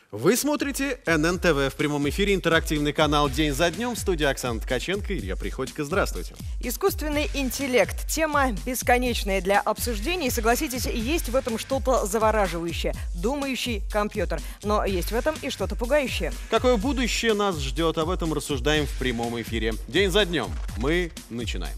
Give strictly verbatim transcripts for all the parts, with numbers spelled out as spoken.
Вы смотрите эн эн тэ вэ в прямом эфире, интерактивный канал «День за днем». В студии Оксана Ткаченко, Илья Приходько. Здравствуйте. Искусственный интеллект. Тема бесконечная для обсуждений. Согласитесь, есть в этом что-то завораживающее. Думающий компьютер. Но есть в этом и что-то пугающее. Какое будущее нас ждет? Об этом рассуждаем в прямом эфире. День за днем. Мы начинаем.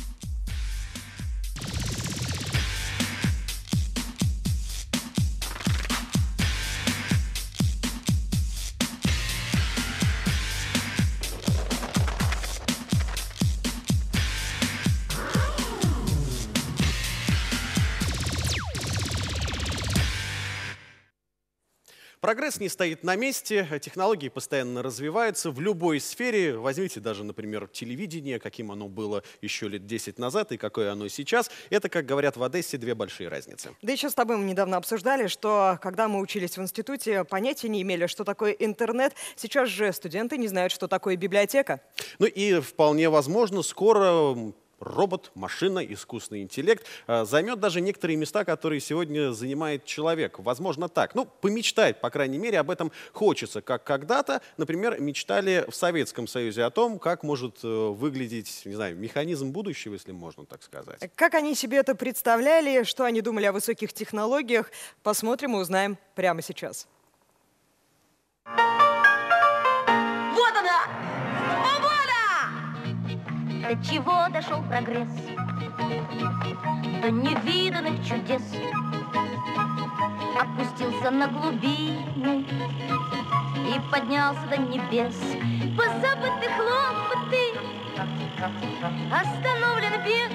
Прогресс не стоит на месте, технологии постоянно развиваются в любой сфере. Возьмите даже, например, телевидение, каким оно было еще лет десять назад и какое оно сейчас. Это, как говорят в Одессе, две большие разницы. Да еще с тобой мы недавно обсуждали, что когда мы учились в институте, понятия не имели, что такое интернет. Сейчас же студенты не знают, что такое библиотека. Ну и вполне возможно, скоро робот, машина, искусственный интеллект э, займет даже некоторые места, которые сегодня занимает человек. Возможно, так. Ну, помечтать, по крайней мере, об этом хочется. Как когда-то, например, мечтали в Советском Союзе о том, как может э, выглядеть, не знаю, механизм будущего, если можно так сказать. Как они себе это представляли, что они думали о высоких технологиях, посмотрим и узнаем прямо сейчас. До чего дошел прогресс, до невиданных чудес, опустился на глубины и поднялся до небес. Позабыты хлопоты, остановлен бег,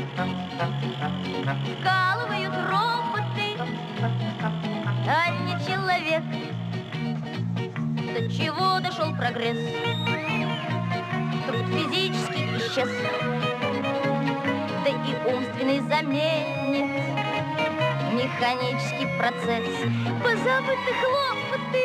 вкалывают роботы, а не человек. До чего дошел прогресс? Труд физический исчез, да и умственный заменит механический процесс. Позабыты хлопоты,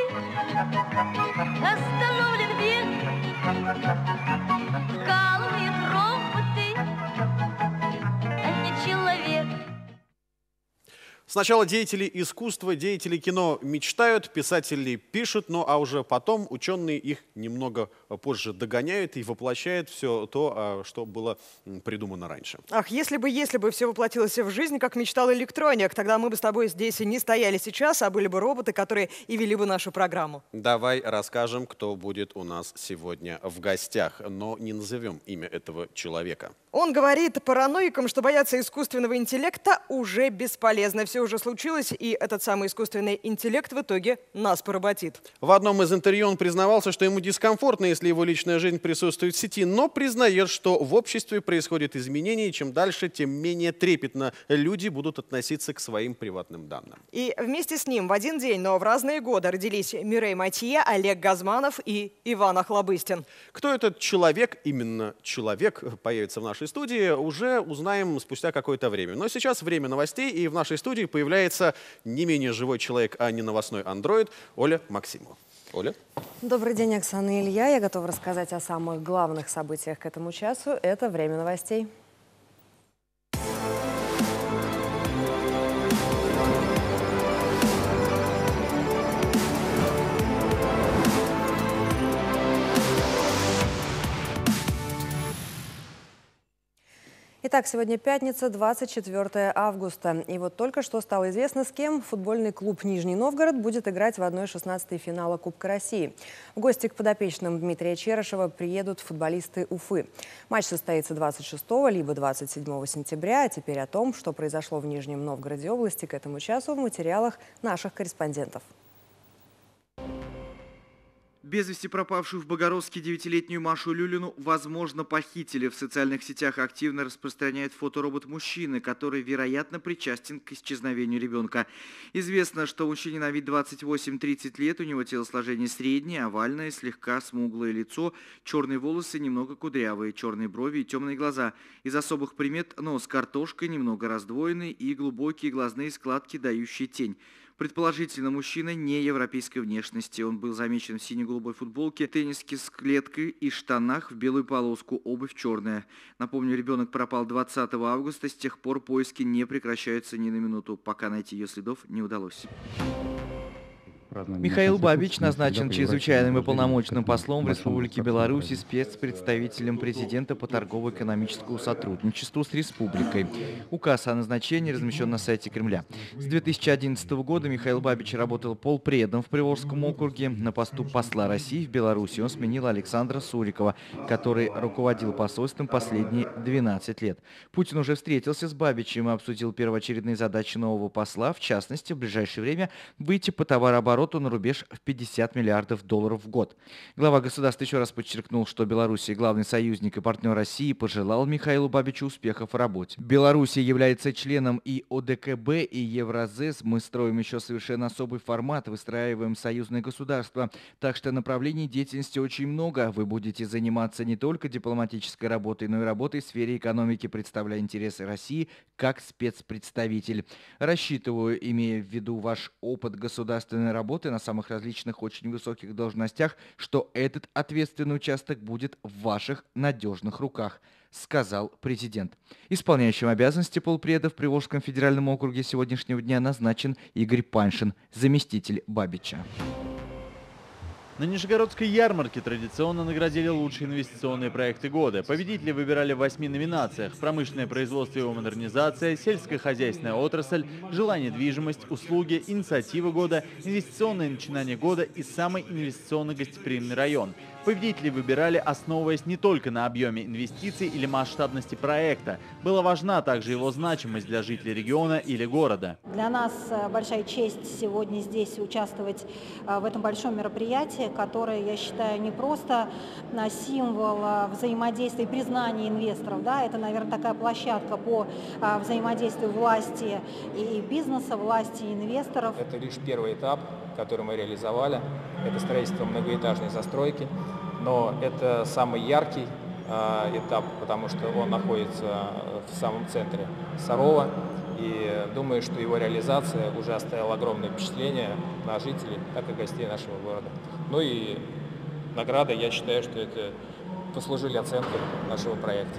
остановлен бег, вкалывают роботы, а не человек. Сначала деятели искусства, деятели кино мечтают, писатели пишут, ну а уже потом ученые их немного позже догоняют и воплощают все то, что было придумано раньше. Ах, если бы, если бы все воплотилось в жизнь, как мечтал электроник, тогда мы бы с тобой здесь и не стояли сейчас, а были бы роботы, которые и вели бы нашу программу. Давай расскажем, кто будет у нас сегодня в гостях, но не назовем имя этого человека. Он говорит параноикам, что бояться искусственного интеллекта уже бесполезно. Все уже случилось, и этот самый искусственный интеллект в итоге нас поработит. В одном из интервью он признавался, что ему дискомфортно, если его личная жизнь присутствует в сети, но признает, что в обществе происходят изменения, и чем дальше, тем менее трепетно люди будут относиться к своим приватным данным. И вместе с ним в один день, но в разные годы родились Мирей Матье, Олег Газманов и Иван Охлобыстин. Кто этот человек, именно человек, появится в нашей студии, уже узнаем спустя какое-то время. Но сейчас время новостей, и в нашей студии появляется не менее живой человек, а не новостной андроид, Оля Максимова. Оля. Добрый день, Оксана и Илья. Я готова рассказать о самых главных событиях к этому часу. Это время новостей. Итак, сегодня пятница, двадцать четвёртое августа. И вот только что стало известно, с кем футбольный клуб «Нижний Новгород» будет играть в одной шестнадцатой финала Кубка России. В гости к подопечным Дмитрия Черышева приедут футболисты Уфы. Матч состоится двадцать шестого либо двадцать седьмого сентября. А теперь о том, что произошло в Нижнем Новгороде области к этому часу в материалах наших корреспондентов. Без вести пропавшую в Богородске девятилетнюю Машу Люлину, возможно, похитили. В социальных сетях активно распространяет фоторобот мужчины, который, вероятно, причастен к исчезновению ребенка. Известно, что мужчине на вид двадцать восемь — тридцать лет, у него телосложение среднее, овальное, слегка смуглое лицо, черные волосы, немного кудрявые, черные брови и темные глаза. Из особых примет нос картошкой, немного раздвоенный и глубокие глазные складки, дающие тень. Предположительно, мужчина не европейской внешности. Он был замечен в сине-голубой футболке, тенниске с клеткой и штанах в белую полоску, обувь черная. Напомню, ребенок пропал двадцатого августа, с тех пор поиски не прекращаются ни на минуту, пока найти ее следов не удалось. Михаил Бабич назначен чрезвычайным и полномочным послом в Республике Беларусь и спецпредставителем президента по торгово-экономическому сотрудничеству с республикой. Указ о назначении размещен на сайте Кремля. С две тысячи одиннадцатого года Михаил Бабич работал полпредом в Приволжском округе. На посту посла России в Беларуси он сменил Александра Сурикова, который руководил посольством последние двенадцать лет. Путин уже встретился с Бабичем и обсудил первоочередные задачи нового посла, в частности, в ближайшее время выйти по товарообороту на рубеж в пятьдесят миллиардов долларов в год. Глава государства еще раз подчеркнул, что Белоруссия главный союзник и партнер России, пожелал Михаилу Бабичу успехов в работе. Белоруссия является членом и О Д К Б, и Евразес. Мы строим еще совершенно особый формат, выстраиваем союзное государство. Так что направлений деятельности очень много. Вы будете заниматься не только дипломатической работой, но и работой в сфере экономики, представляя интересы России как спецпредставитель. Рассчитываю, имея в виду ваш опыт государственной работы на самых различных очень высоких должностях, что этот ответственный участок будет в ваших надежных руках, сказал президент. Исполняющим обязанности полпреда в Приволжском федеральном округе сегодняшнего дня назначен Игорь Паншин, заместитель Бабича. На Нижегородской ярмарке традиционно наградили лучшие инвестиционные проекты года. Победители выбирали в восьми номинациях: промышленное производство и его модернизация, сельскохозяйственная отрасль, жилая недвижимость, услуги, инициатива года, инвестиционное начинание года и самый инвестиционно-гостеприимный район. Победители выбирали, основываясь не только на объеме инвестиций или масштабности проекта. Была важна также его значимость для жителей региона или города. Для нас большая честь сегодня здесь участвовать в этом большом мероприятии, которое, я считаю, не просто символ взаимодействия и признания инвесторов. Да, это, наверное, такая площадка по взаимодействию власти и бизнеса, власти и инвесторов. Это лишь первый этап, который мы реализовали. Это строительство многоэтажной застройки. Но это самый яркий э, этап, потому что он находится в самом центре Сарова. И думаю, что его реализация уже оставила огромное впечатление на жителей, так и гостей нашего города. Ну и награда, я считаю, что это послужили оценкой нашего проекта.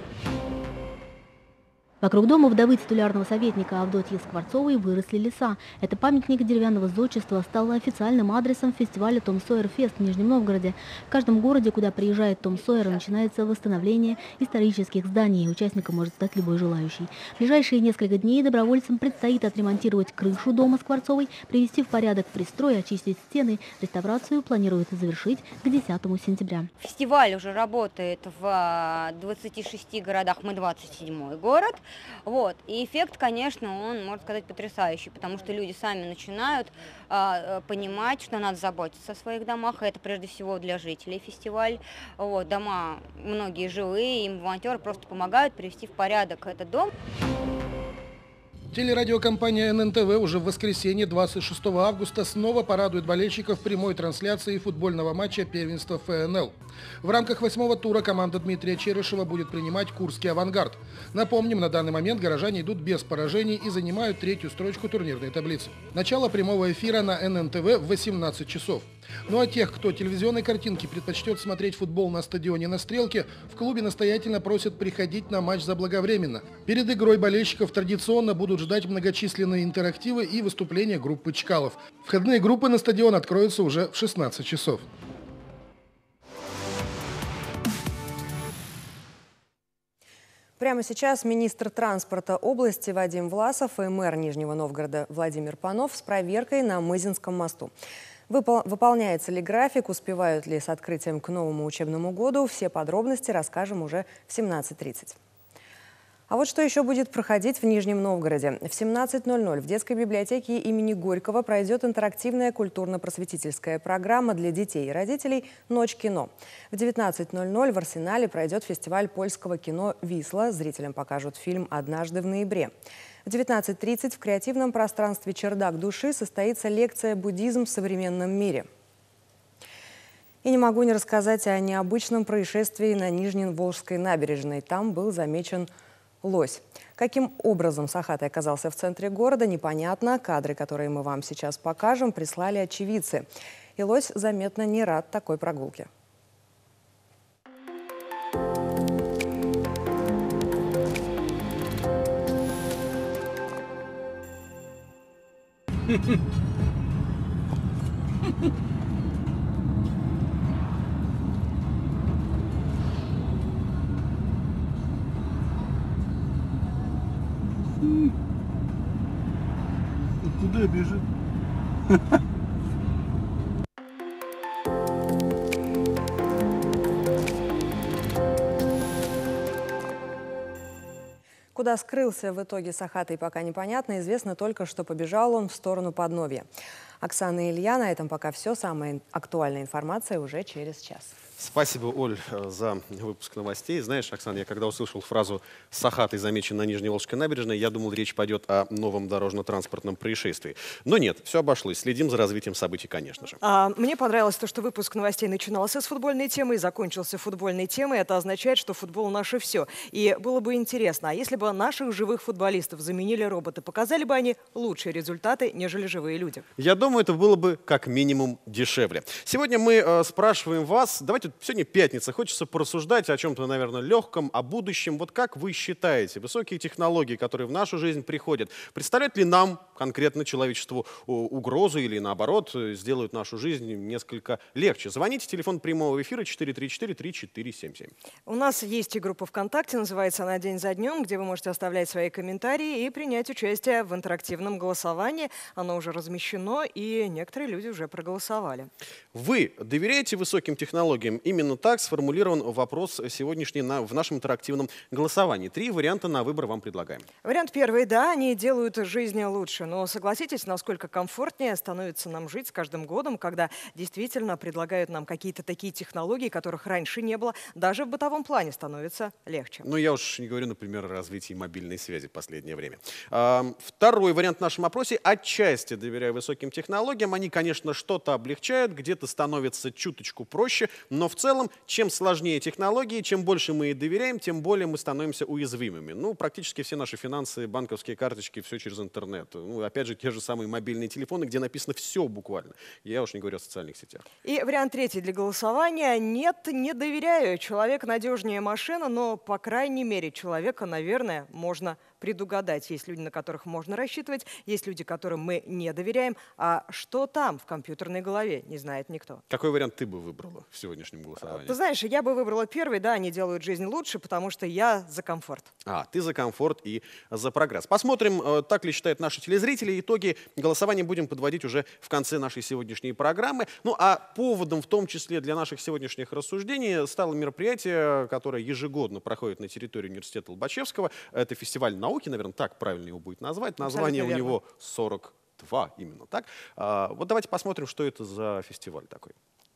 Вокруг дома вдовы титулярного советника Авдотьи Скворцовой выросли леса. Это памятник деревянного зодчества стал официальным адресом фестиваля Том Сойер Фест в Нижнем Новгороде. В каждом городе, куда приезжает Том Сойер, начинается восстановление исторических зданий. Участником может стать любой желающий. В ближайшие несколько дней добровольцам предстоит отремонтировать крышу дома Скворцовой, привести в порядок пристрой, очистить стены. Реставрацию планируют завершить к десятому сентября. Фестиваль уже работает в двадцати шести городах, мы двадцать седьмой город. Вот. И эффект, конечно, он, можно сказать, потрясающий, потому что люди сами начинают э, понимать, что надо заботиться о своих домах. Это прежде всего для жителей фестиваль. Вот. Дома многие жилые, им волонтеры просто помогают привести в порядок этот дом. Телерадиокомпания Н Н Т В уже в воскресенье двадцать шестого августа снова порадует болельщиков прямой трансляцией футбольного матча первенства Ф Н Л. В рамках восьмого тура команда Дмитрия Черышева будет принимать Курский «Авангард». Напомним, на данный момент горожане идут без поражений и занимают третью строчку турнирной таблицы. Начало прямого эфира на Н Н Т В в восемнадцать часов. Ну а тех, кто телевизионной картинки предпочтет смотреть футбол на стадионе на Стрелке, в клубе настоятельно просят приходить на матч заблаговременно. Перед игрой болельщиков традиционно будут ждать многочисленные интерактивы и выступления группы Чкалов. Входные группы на стадион откроются уже в шестнадцать часов. Прямо сейчас министр транспорта области Вадим Власов и мэр Нижнего Новгорода Владимир Панов с проверкой на Мызинском мосту. Выпол- выполняется ли график, успевают ли с открытием к новому учебному году, все подробности расскажем уже в семнадцать тридцать. А вот что еще будет проходить в Нижнем Новгороде. В семнадцать ноль ноль в детской библиотеке имени Горького пройдет интерактивная культурно-просветительская программа для детей и родителей «Ночь кино». В девятнадцать ноль ноль в Арсенале пройдет фестиваль польского кино «Висла». Зрителям покажут фильм «Однажды в ноябре». В девятнадцать тридцать в креативном пространстве «Чердак души» состоится лекция «Буддизм в современном мире». И не могу не рассказать о необычном происшествии на Нижневолжской набережной. Там был замечен лось. Каким образом Сахатый оказался в центре города, непонятно. Кадры, которые мы вам сейчас покажем, прислали очевидцы. И лось заметно не рад такой прогулке. Куда бежит? Куда скрылся в итоге Сахатый, пока непонятно. Известно только, что побежал он в сторону Подновья. Оксана и Илья, на этом пока все. Самая актуальная информация уже через час. Спасибо, Оль, за выпуск новостей. Знаешь, Оксана, я когда услышал фразу «Сахатый замечен на Нижневолжской набережной», я думал, речь пойдет о новом дорожно-транспортном происшествии. Но нет, все обошлось. Следим за развитием событий, конечно же. А, мне понравилось то, что выпуск новостей начинался с футбольной темы и закончился футбольной темой. Это означает, что футбол наше все. И было бы интересно, а если бы наших живых футболистов заменили роботы, показали бы они лучшие результаты, нежели живые люди? Я думаю, это было бы как минимум дешевле. Сегодня мы э, спрашиваем вас, давайте сегодня пятница, хочется порассуждать о чем-то, наверное, легком, о будущем. Вот как вы считаете, высокие технологии, которые в нашу жизнь приходят, представляют ли нам, конкретно человечеству, угрозу или, наоборот, сделают нашу жизнь несколько легче? Звоните, телефон прямого эфира четыре три четыре три четыре семь семь. У нас есть и группа ВКонтакте, называется она «День за днем», где вы можете оставлять свои комментарии и принять участие в интерактивном голосовании. Оно уже размещено, и некоторые люди уже проголосовали. Вы доверяете высоким технологиям? Именно так сформулирован вопрос сегодняшний на, в нашем интерактивном голосовании. Три варианта на выбор вам предлагаем. Вариант первый. Да, они делают жизнь лучше. Но согласитесь, насколько комфортнее становится нам жить с каждым годом, когда действительно предлагают нам какие-то такие технологии, которых раньше не было. Даже в бытовом плане становится легче. Ну, я уж не говорю, например, о развитии мобильной связи в последнее время. А, второй вариант в нашем опросе. Отчасти доверяю высоким технологиям. Они, конечно, что-то облегчают, где-то становится чуточку проще, но в целом, чем сложнее технологии, чем больше мы ей доверяем, тем более мы становимся уязвимыми. Ну, практически все наши финансы, банковские карточки, все через интернет. Ну, опять же, те же самые мобильные телефоны, где написано все буквально. Я уж не говорю о социальных сетях. И вариант третий для голосования. Нет, не доверяю. Человек надежнее машины, но, по крайней мере, человека, наверное, можно предугадать. Есть люди, на которых можно рассчитывать, есть люди, которым мы не доверяем. А что там в компьютерной голове, не знает никто. Какой вариант ты бы выбрала в сегодняшнем голосовании? Ты знаешь, я бы выбрала первый. Да, они делают жизнь лучше, потому что я за комфорт. А, ты за комфорт и за прогресс. Посмотрим, так ли считают наши телезрители. Итоги голосования будем подводить уже в конце нашей сегодняшней программы. Ну, а поводом, в том числе для наших сегодняшних рассуждений, стало мероприятие, которое ежегодно проходит на территории университета Лобачевского. Это фестиваль науки, наверное, так правильно его будет назвать. Название у него сорок два, именно так. А, вот давайте посмотрим, что это за фестиваль такой.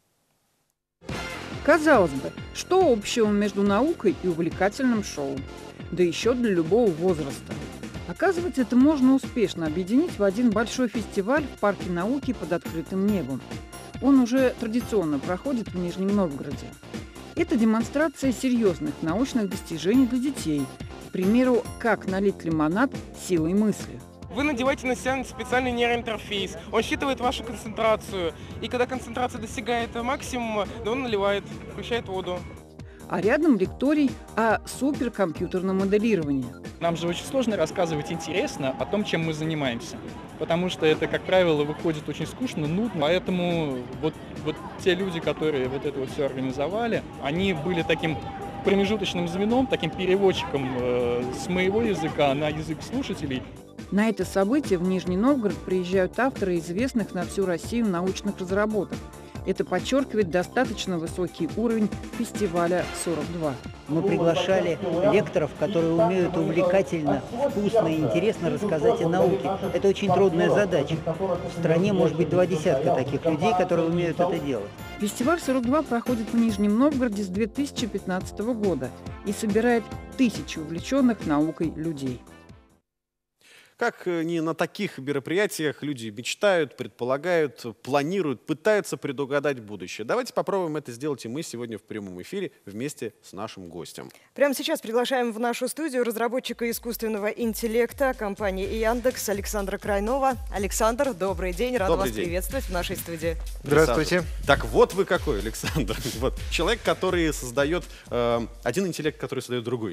Казалось бы, что общего между наукой и увлекательным шоу? Да еще для любого возраста. Оказывается, это можно успешно объединить в один большой фестиваль в парке науки под открытым небом. Он уже традиционно проходит в Нижнем Новгороде. Это демонстрация серьезных научных достижений для детей. К примеру, как налить лимонад силой мысли. Вы надеваете на себя специальный нейроинтерфейс, он считывает вашу концентрацию, и когда концентрация достигает максимума, да он наливает, включает воду. А рядом лекторий о суперкомпьютерном моделировании. Нам же очень сложно рассказывать интересно о том, чем мы занимаемся, потому что это, как правило, выходит очень скучно, нудно. Поэтому вот, вот те люди, которые вот это вот все организовали, они были таким промежуточным звеном, таким переводчиком э, с моего языка на язык слушателей. На это событие в Нижний Новгород приезжают авторы известных на всю Россию научных разработок. Это подчеркивает достаточно высокий уровень фестиваля сорок два. Мы приглашали лекторов, которые умеют увлекательно, вкусно и интересно рассказать о науке. Это очень трудная задача. В стране может быть два десятка таких людей, которые умеют это делать. Фестиваль сорок два проходит в Нижнем Новгороде с две тысячи пятнадцатого года и собирает тысячи увлеченных наукой людей. Как ни на таких мероприятиях люди мечтают, предполагают, планируют, пытаются предугадать будущее. Давайте попробуем это сделать и мы сегодня в прямом эфире вместе с нашим гостем. Прямо сейчас приглашаем в нашу студию разработчика искусственного интеллекта компании Яндекс Александра Крайнова. Александр, добрый день, рад добрый вас день. приветствовать в нашей студии. Здравствуйте. Так вот вы какой, Александр. Вот, человек, который создает э, один интеллект, который создает другой интеллект.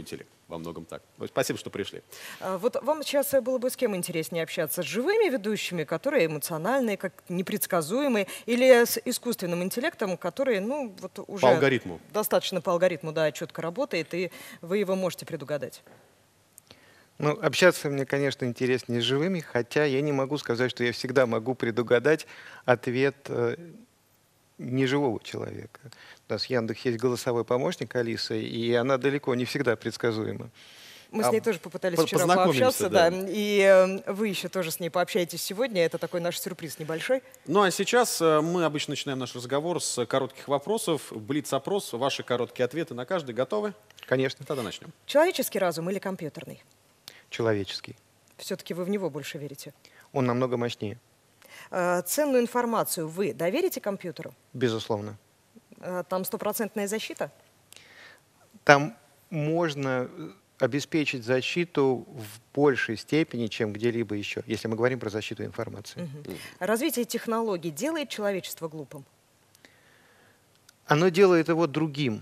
во многом так. Спасибо, что пришли. А вот вам сейчас было бы с кем интереснее общаться? С живыми ведущими, которые эмоциональные, как непредсказуемые, или с искусственным интеллектом, который, ну, вот уже по алгоритму. достаточно по алгоритму, да, четко работает, и вы его можете предугадать? Ну, общаться мне, конечно, интереснее с живыми, хотя я не могу сказать, что я всегда могу предугадать ответ э, неживого человека. У нас в Яндексе есть голосовой помощник Алиса, и она далеко не всегда предсказуема. Мы с ней тоже попытались по- вчера пообщаться, да. да. И э, вы еще тоже с ней пообщаетесь сегодня. Это такой наш сюрприз небольшой. Ну а сейчас э, мы обычно начинаем наш разговор с коротких вопросов. Блиц-опрос, ваши короткие ответы на каждый. Готовы? Конечно. Тогда начнем. Человеческий разум или компьютерный? Человеческий. Все-таки вы в него больше верите? Он намного мощнее. Э, ценную информацию вы доверите компьютеру? Безусловно. Э, там стопроцентная защита? Там можно обеспечить защиту в большей степени, чем где-либо еще, если мы говорим про защиту информации. Угу. Развитие технологий делает человечество глупым? Оно делает его другим.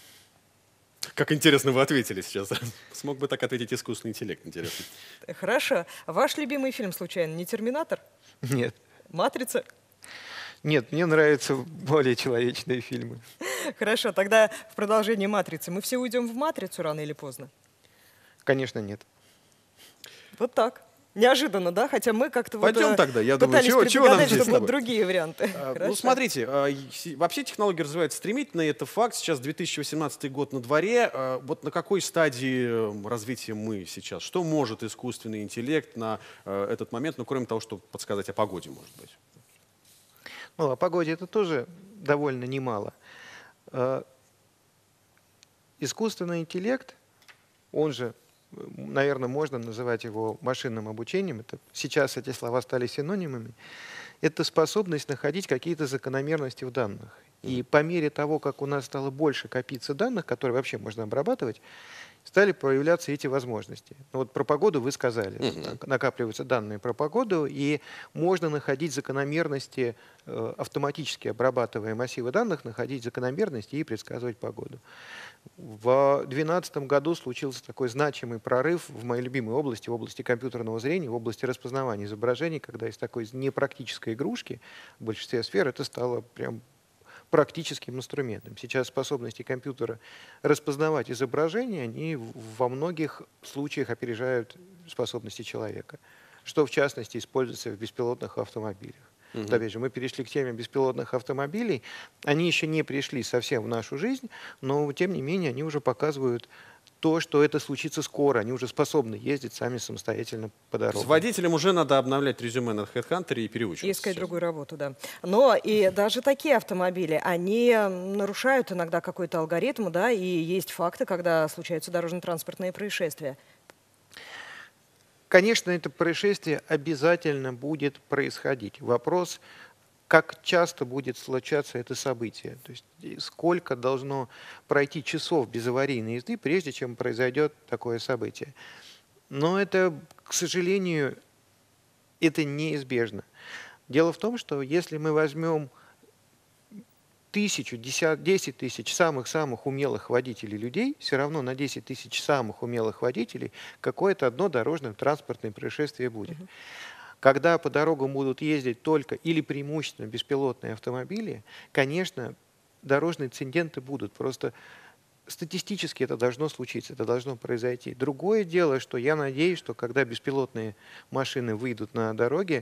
Как интересно вы ответили сейчас. Смог бы так ответить искусственный интеллект, интересно. Хорошо. Ваш любимый фильм, случайно, не «Терминатор»? Нет. «Матрица»? Нет, мне нравятся более человечные фильмы. Хорошо, тогда в продолжении «Матрицы» мы все уйдем в «Матрицу» рано или поздно? Конечно, нет. Вот так. Неожиданно, да? Хотя мы как-то Пойдем вот, тогда, я пытались думаю, чего, чего нам здесь чтобы с тобой? вот другие варианты. А, Хорошо. ну, смотрите, а, вообще технологии развиваются стремительно, и это факт. Сейчас две тысячи восемнадцатый год на дворе. А, вот на какой стадии развития мы сейчас? Что может искусственный интеллект на а, этот момент, ну, кроме того, чтобы подсказать о погоде, может быть? Ну, о погоде это тоже довольно немало. А, искусственный интеллект, он же, наверное, можно называть его машинным обучением. Это, сейчас эти слова стали синонимами. Это способность находить какие-то закономерности в данных. И по мере того, как у нас стало больше копиться данных, которые вообще можно обрабатывать, стали появляться эти возможности. Ну, вот про погоду вы сказали. Uh-huh. Накапливаются данные про погоду, и можно находить закономерности, э, автоматически обрабатывая массивы данных, находить закономерности и предсказывать погоду. В две тысячи двенадцатом году случился такой значимый прорыв в моей любимой области, в области компьютерного зрения, в области распознавания изображений, когда из такой непрактической игрушки в большинстве сфер это стало прям практическим инструментом. Сейчас способности компьютера распознавать изображения, они во многих случаях опережают способности человека, что в частности используется в беспилотных автомобилях. Угу. Вот, опять же, мы перешли к теме беспилотных автомобилей. Они еще не пришли совсем в нашу жизнь, но тем не менее они уже показывают то, что это случится скоро. Они уже способны ездить сами самостоятельно по дорогам. С водителем уже надо обновлять резюме на HeadHunter и переучиваться. И искать сейчас другую работу, да. Но и даже такие автомобили, они нарушают иногда какой-то алгоритм, да, и есть факты, когда случаются дорожно-транспортные происшествия. Конечно, это происшествие обязательно будет происходить. Вопрос, как часто будет случаться это событие. То есть сколько должно пройти часов без аварийной езды, прежде чем произойдет такое событие. Но это, к сожалению, это неизбежно. Дело в том, что если мы возьмем тысячу, десять тысяч самых-самых умелых водителей людей, все равно на десять тысяч самых умелых водителей какое-то одно дорожное транспортное происшествие будет. Uh-huh. Когда по дорогам будут ездить только или преимущественно беспилотные автомобили, конечно, дорожные инциденты будут. Просто статистически это должно случиться, это должно произойти. Другое дело, что я надеюсь, что когда беспилотные машины выйдут на дороги,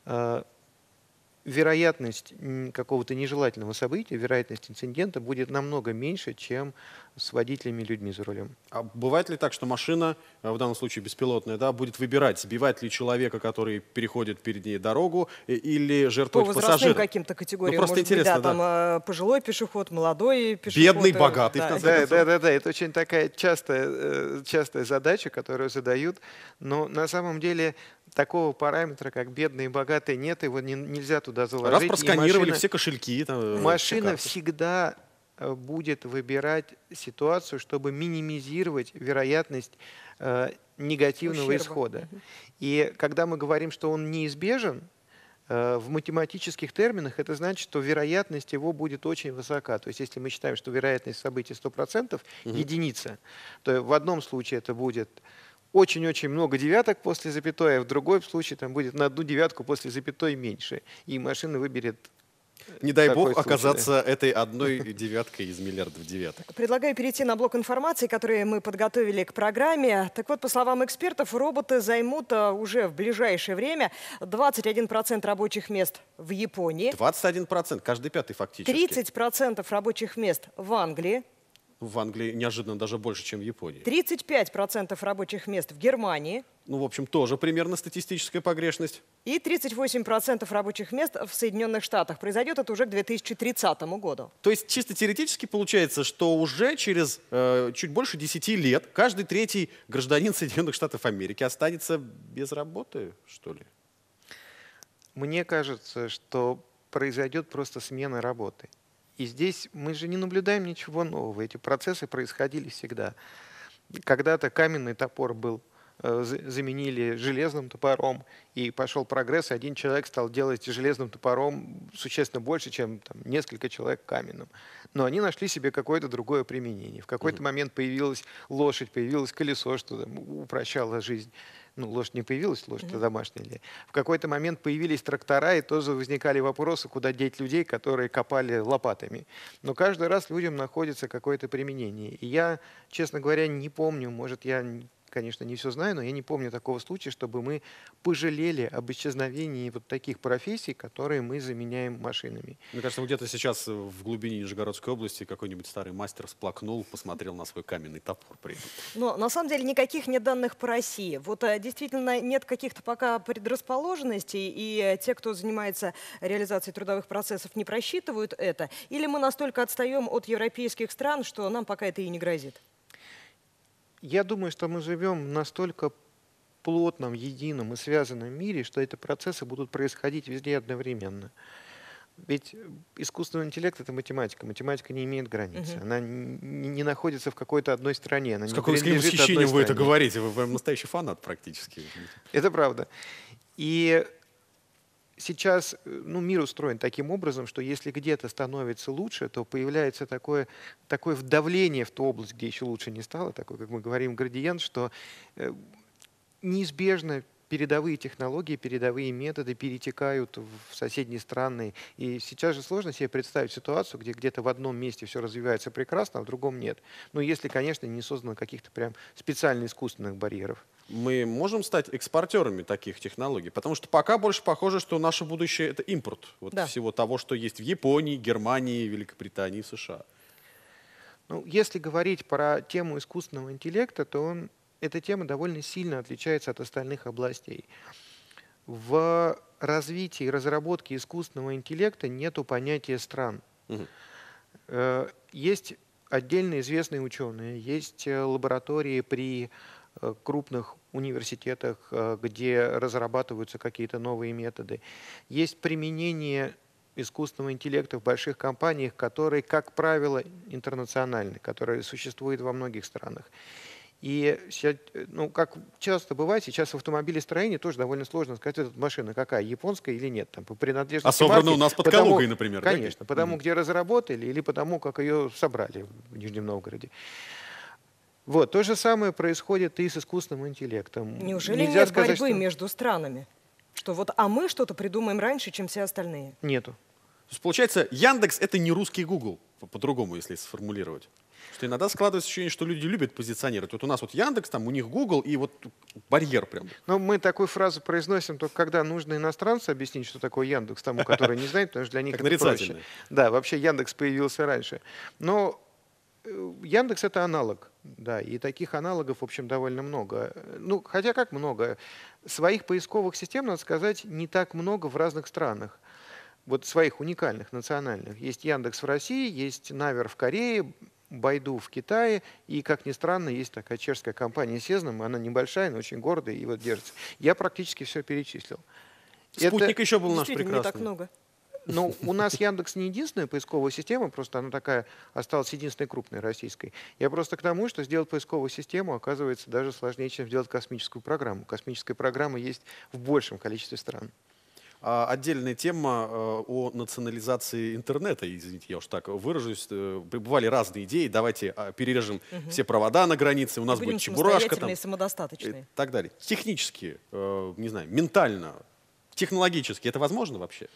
вероятность какого-то нежелательного события, вероятность инцидента будет намного меньше, чем с водителями людьми за рулем. А бывает ли так, что машина, в данном случае беспилотная, да, будет выбирать, сбивать ли человека, который переходит перед ней дорогу, или жертвовать пассажира? По возрастным каким-то категориям. Ну, просто может интересно, быть, да, да. Там пожилой пешеход, молодой пешеход. Бедный, богатый. Да, да, да, да, да, это очень такая частая, частая задача, которую задают, но на самом деле такого параметра, как бедный и богатый, нет, его не, нельзя туда заложить. Раз просканировали машина, все кошельки. Там, машина всегда будет выбирать ситуацию, чтобы минимизировать вероятность э, негативного ущерба. Исхода. И когда мы говорим, что он неизбежен, В математических терминах это значит, что вероятность его будет очень высока. То есть если мы считаем, что вероятность события сто процентов, угу. единица, то в одном случае это будет очень-очень много девяток после запятой, а в другом случае там будет на одну девятку после запятой меньше. И машина выберет... Не дай бог случай, оказаться да. этой одной девяткой из миллиардов девяток. Предлагаю перейти на блок информации, который мы подготовили к программе. Так вот, по словам экспертов, роботы займут уже в ближайшее время двадцать один процент рабочих мест в Японии. двадцать один процент, каждый пятый фактически. тридцать процентов рабочих мест в Англии. В Англии неожиданно даже больше, чем в Японии. тридцать пять процентов рабочих мест в Германии. Ну, в общем, тоже примерно статистическая погрешность. И тридцать восемь процентов рабочих мест в Соединенных Штатах. Произойдет это уже к две тысячи тридцатому году. То есть чисто теоретически получается, что уже через э, чуть больше десяти лет каждый третий гражданин Соединенных Штатов Америки останется без работы, что ли? Мне кажется, что произойдет просто смена работы. И здесь мы же не наблюдаем ничего нового. Эти процессы происходили всегда. Когда-то каменный топор был, э, заменили железным топором, и пошел прогресс, и один человек стал делать железным топором существенно больше, чем там, несколько человек каменным. Но они нашли себе какое-то другое применение. В какой-то mm-hmm. момент появилась лошадь, появилось колесо, что там, упрощало жизнь. Ну, лошадь не появилась, лошадь mm-hmm. домашняя. В какой-то момент появились трактора, и тоже возникали вопросы, куда деть людей, которые копали лопатами. Но каждый раз людям находится какое-то применение. И я, честно говоря, не помню, может, я, конечно, не все знаю, но я не помню такого случая, чтобы мы пожалели об исчезновении вот таких профессий, которые мы заменяем машинами. Мне кажется, где-то сейчас в глубине Нижегородской области какой-нибудь старый мастер всплакнул, посмотрел на свой каменный топор при этом. Но на самом деле никаких нет данных по России. Вот действительно нет каких-то пока предрасположенностей, и те, кто занимается реализацией трудовых процессов, не просчитывают это. Или мы настолько отстаем от европейских стран, что нам пока это и не грозит? Я думаю, что мы живем в настолько плотном, едином и связанном мире, что эти процессы будут происходить везде одновременно. Ведь искусственный интеллект — это математика. Математика не имеет границ. Угу. Она не, не находится в какой-то одной стране. Она С не каким восхищением вы это говорите? Вы прям настоящий фанат практически. Это правда. И сейчас ну, мир устроен таким образом, что если где-то становится лучше, то появляется такое, такое давление в ту область, где еще лучше не стало, такой, как мы говорим, градиент, что э, неизбежно передовые технологии, передовые методы перетекают в соседние страны. И сейчас же сложно себе представить ситуацию, где где-то в одном месте все развивается прекрасно, а в другом нет. Ну, если, конечно, не создано каких-то прям специально искусственных барьеров. Мы можем стать экспортерами таких технологий? Потому что пока больше похоже, что наше будущее — это импорт вот да. всего того, что есть в Японии, Германии, Великобритании, США. Ну, если говорить про тему искусственного интеллекта, то он, эта тема довольно сильно отличается от остальных областей. В развитии и разработке искусственного интеллекта нету понятия стран. Угу. Есть отдельно известные ученые, есть лаборатории при крупных университетах, где разрабатываются какие-то новые методы. Есть применение искусственного интеллекта в больших компаниях, которые, как правило, интернациональны, которые существуют во многих странах. И, ну, как часто бывает, сейчас в автомобилестроении тоже довольно сложно сказать, эта машина какая, японская или нет. Там, по принадлежности а собрана марки, у нас под потому, Калугой, например. Конечно, да? потому mm-hmm. где разработали или потому, как ее собрали в Нижнем Новгороде. Вот, то же самое происходит и с искусственным интеллектом. Неужели Нельзя нет сказать, борьбы что... между странами? Что вот, а мы что-то придумаем раньше, чем все остальные? Нету. То есть, получается, Яндекс — это не русский Google, по-другому, если сформулировать. Что иногда складывается ощущение, что люди любят позиционировать. Вот у нас вот Яндекс, там у них Google, и вот барьер прям. Но мы такую фразу произносим только когда нужно иностранцу объяснить, что такое Яндекс, тому, который не знает, потому что для них это проще. Да, вообще Яндекс появился раньше. Но Яндекс — это аналог, да, и таких аналогов, в общем, довольно много. Ну, хотя как много? Своих поисковых систем, надо сказать, не так много в разных странах. Вот своих уникальных, национальных. Есть Яндекс в России, есть Навер в Корее, Байду в Китае, и, как ни странно, есть такая чешская компания Сезнам, она небольшая, но очень гордая, и вот держится. Я практически все перечислил. Спутник это... еще был наш прекрасный. Не так много. Ну, у нас Яндекс не единственная поисковая система, просто она такая осталась единственной крупной российской. Я просто к тому, что сделать поисковую систему оказывается даже сложнее, чем сделать космическую программу. Космическая программа есть в большем количестве стран. А, отдельная тема э, о национализации интернета. Извините, я уж так выражусь. Э, Бывали разные идеи. Давайте э, перережем Мгм. все провода на границе, у нас Будем будет чебурашка. Там, самостоятельные и и самодостаточные. так далее. Технически, э, не знаю, ментально, технологически это возможно вообще?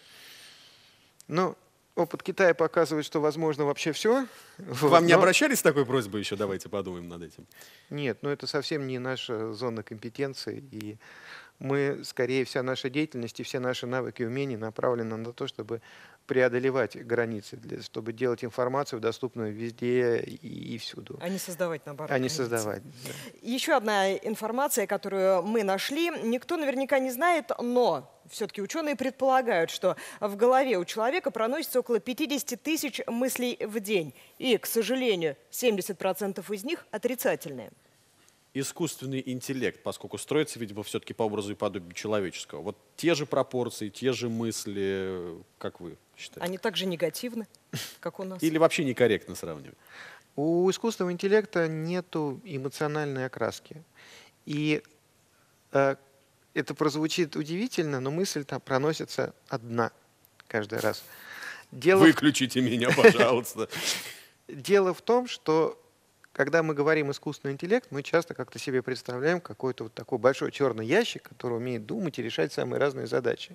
Ну, опыт Китая показывает, что возможно вообще все. К вам не обращались с такой просьбой еще? Давайте подумаем над этим. Нет, но это совсем не наша зона компетенции. И мы, скорее, вся наша деятельность и все наши навыки и умения направлены на то, чтобы преодолевать границы, для, чтобы делать информацию доступную везде и, и всюду. А не создавать, наоборот. А не границы. создавать. Да. Еще одна информация, которую мы нашли. Никто наверняка не знает, но все-таки ученые предполагают, что в голове у человека проносится около пятидесяти тысяч мыслей в день. И, к сожалению, семьдесят процентов из них отрицательные. Искусственный интеллект, поскольку строится, видимо, все-таки по образу и подобию человеческого. Вот те же пропорции, те же мысли, как вы считаете? Они также негативны, как у нас. Или вообще некорректно сравнивать? У искусственного интеллекта нету эмоциональной окраски. И э, это прозвучит удивительно, но мысль там проносится одна каждый раз. Дело Выключите в... меня, пожалуйста. Дело в том, что когда мы говорим искусственный интеллект, мы часто как-то себе представляем какой-то вот такой большой черный ящик, который умеет думать и решать самые разные задачи.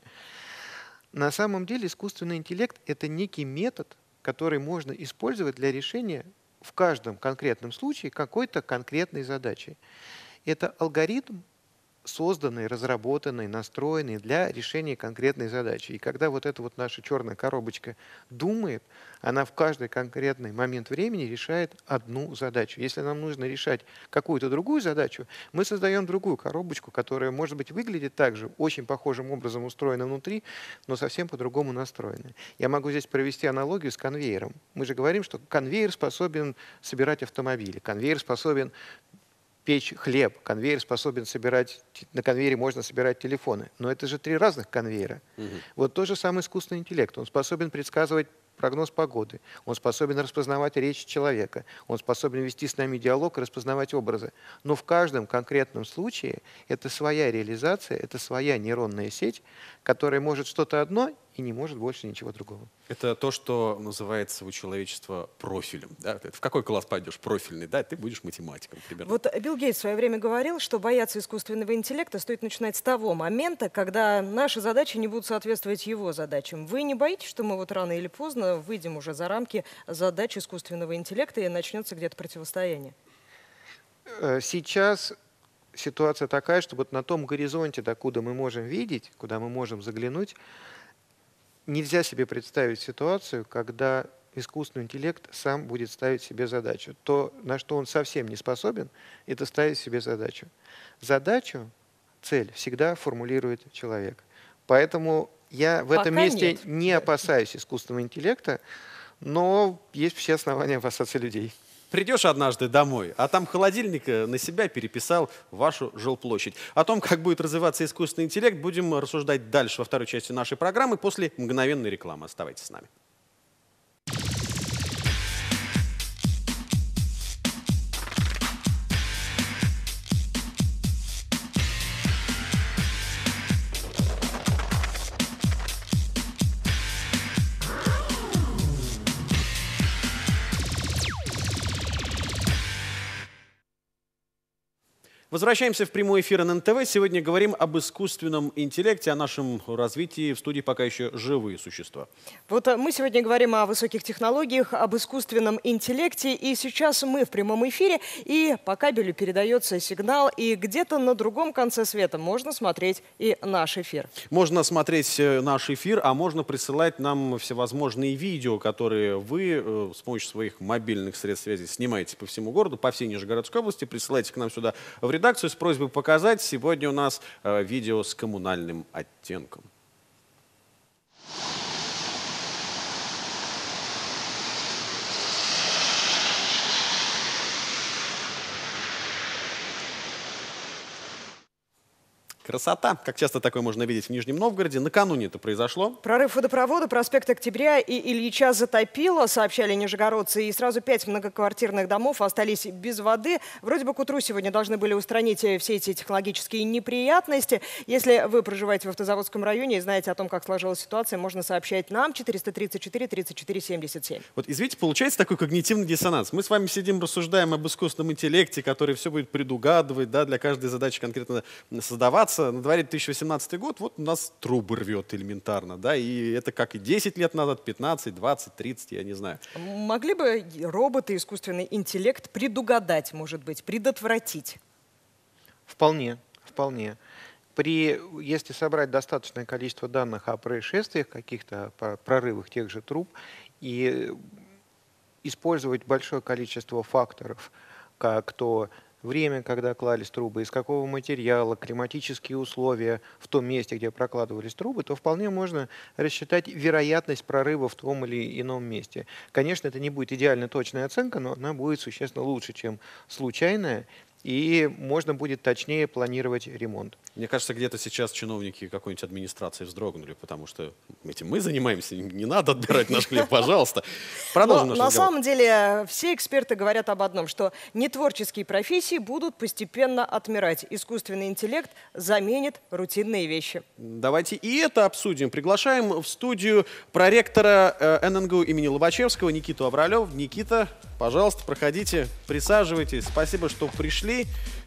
На самом деле искусственный интеллект — это некий метод, который можно использовать для решения в каждом конкретном случае какой-то конкретной задачи. Это алгоритм, созданный, разработанный, настроенный для решения конкретной задачи. И когда вот эта вот наша черная коробочка думает, она в каждый конкретный момент времени решает одну задачу. Если нам нужно решать какую-то другую задачу, мы создаем другую коробочку, которая, может быть, выглядит также, очень похожим образом устроена внутри, но совсем по-другому настроена. Я могу здесь провести аналогию с конвейером. Мы же говорим, что конвейер способен собирать автомобили, конвейер способен печь хлеб, конвейер способен собирать, на конвейере можно собирать телефоны. Но это же три разных конвейера. Угу. Вот то же самое искусственный интеллект. Он способен предсказывать прогноз погоды, он способен распознавать речь человека, он способен вести с нами диалог и распознавать образы. Но в каждом конкретном случае это своя реализация, это своя нейронная сеть, которая может что-то одно и не может больше ничего другого. Это то, что называется у человечества профилем. Да? В какой класс пойдешь? Профильный, да? Ты будешь математиком, примерно. Вот Билл Гейтс в свое время говорил, что бояться искусственного интеллекта стоит начинать с того момента, когда наши задачи не будут соответствовать его задачам. Вы не боитесь, что мы вот рано или поздно выйдем уже за рамки задач искусственного интеллекта и начнется где-то противостояние? Сейчас ситуация такая, что вот на том горизонте, докуда мы можем видеть, куда мы можем заглянуть, нельзя себе представить ситуацию, когда искусственный интеллект сам будет ставить себе задачу. То, на что он совсем не способен, это ставить себе задачу. Задачу, цель всегда формулирует человек. Поэтому я в Пока этом месте нет. не опасаюсь искусственного интеллекта, но есть все основания опасаться людей. Придешь однажды домой, а там холодильник на себя переписал вашу жилплощадь. О том, как будет развиваться искусственный интеллект, будем рассуждать дальше во второй части нашей программы после мгновенной рекламы. Оставайтесь с нами. Возвращаемся в прямой эфир эн эн тэ вэ. Сегодня говорим об искусственном интеллекте, о нашем развитии. В студии пока еще живые существа. Вот мы сегодня говорим о высоких технологиях, об искусственном интеллекте. И сейчас мы в прямом эфире, и по кабелю передается сигнал. И где-то на другом конце света можно смотреть и наш эфир. Можно смотреть наш эфир, а можно присылать нам всевозможные видео, которые вы с помощью своих мобильных средств связи снимаете по всему городу, по всей Нижегородской области. Присылайте к нам сюда в редакцию с просьбой показать. Сегодня у нас э, видео с коммунальным оттенком. Красота. Как часто такое можно видеть в Нижнем Новгороде. Накануне это произошло. Прорыв водопровода, проспект Октября и Ильича затопило, сообщали нижегородцы. И сразу пять многоквартирных домов остались без воды. Вроде бы к утру сегодня должны были устранить все эти технологические неприятности. Если вы проживаете в Автозаводском районе и знаете о том, как сложилась ситуация, можно сообщать нам четыреста тридцать четыре тридцать четыре семьдесят семь. Вот, извините, получается такой когнитивный диссонанс. Мы с вами сидим, рассуждаем об искусственном интеллекте, который все будет предугадывать, да, для каждой задачи конкретно создаваться. На дворе две тысячи восемнадцатый год, вот у нас трубы рвет элементарно, да, и это как и десять лет назад, пятнадцать, двадцать, тридцать, я не знаю. Могли бы роботы, искусственный интеллект предугадать, может быть, предотвратить? Вполне, вполне. При, если собрать достаточное количество данных о происшествиях, каких-то прорывах тех же труб, и использовать большое количество факторов, как то время, когда клались трубы, из какого материала, климатические условия в том месте, где прокладывались трубы, то вполне можно рассчитать вероятность прорыва в том или ином месте. Конечно, это не будет идеально точная оценка, но она будет существенно лучше, чем случайная, и можно будет точнее планировать ремонт. Мне кажется, где-то сейчас чиновники какой-нибудь администрации вздрогнули, потому что этим мы занимаемся, не надо отбирать наш хлеб, пожалуйста. Продолжим наш разговор. На самом деле все эксперты говорят об одном, что нетворческие профессии будут постепенно отмирать. Искусственный интеллект заменит рутинные вещи. Давайте и это обсудим. Приглашаем в студию проректора эн эн гэ у имени Лобачевского Никиту Авралев. Никита, пожалуйста, проходите, присаживайтесь. Спасибо, что пришли.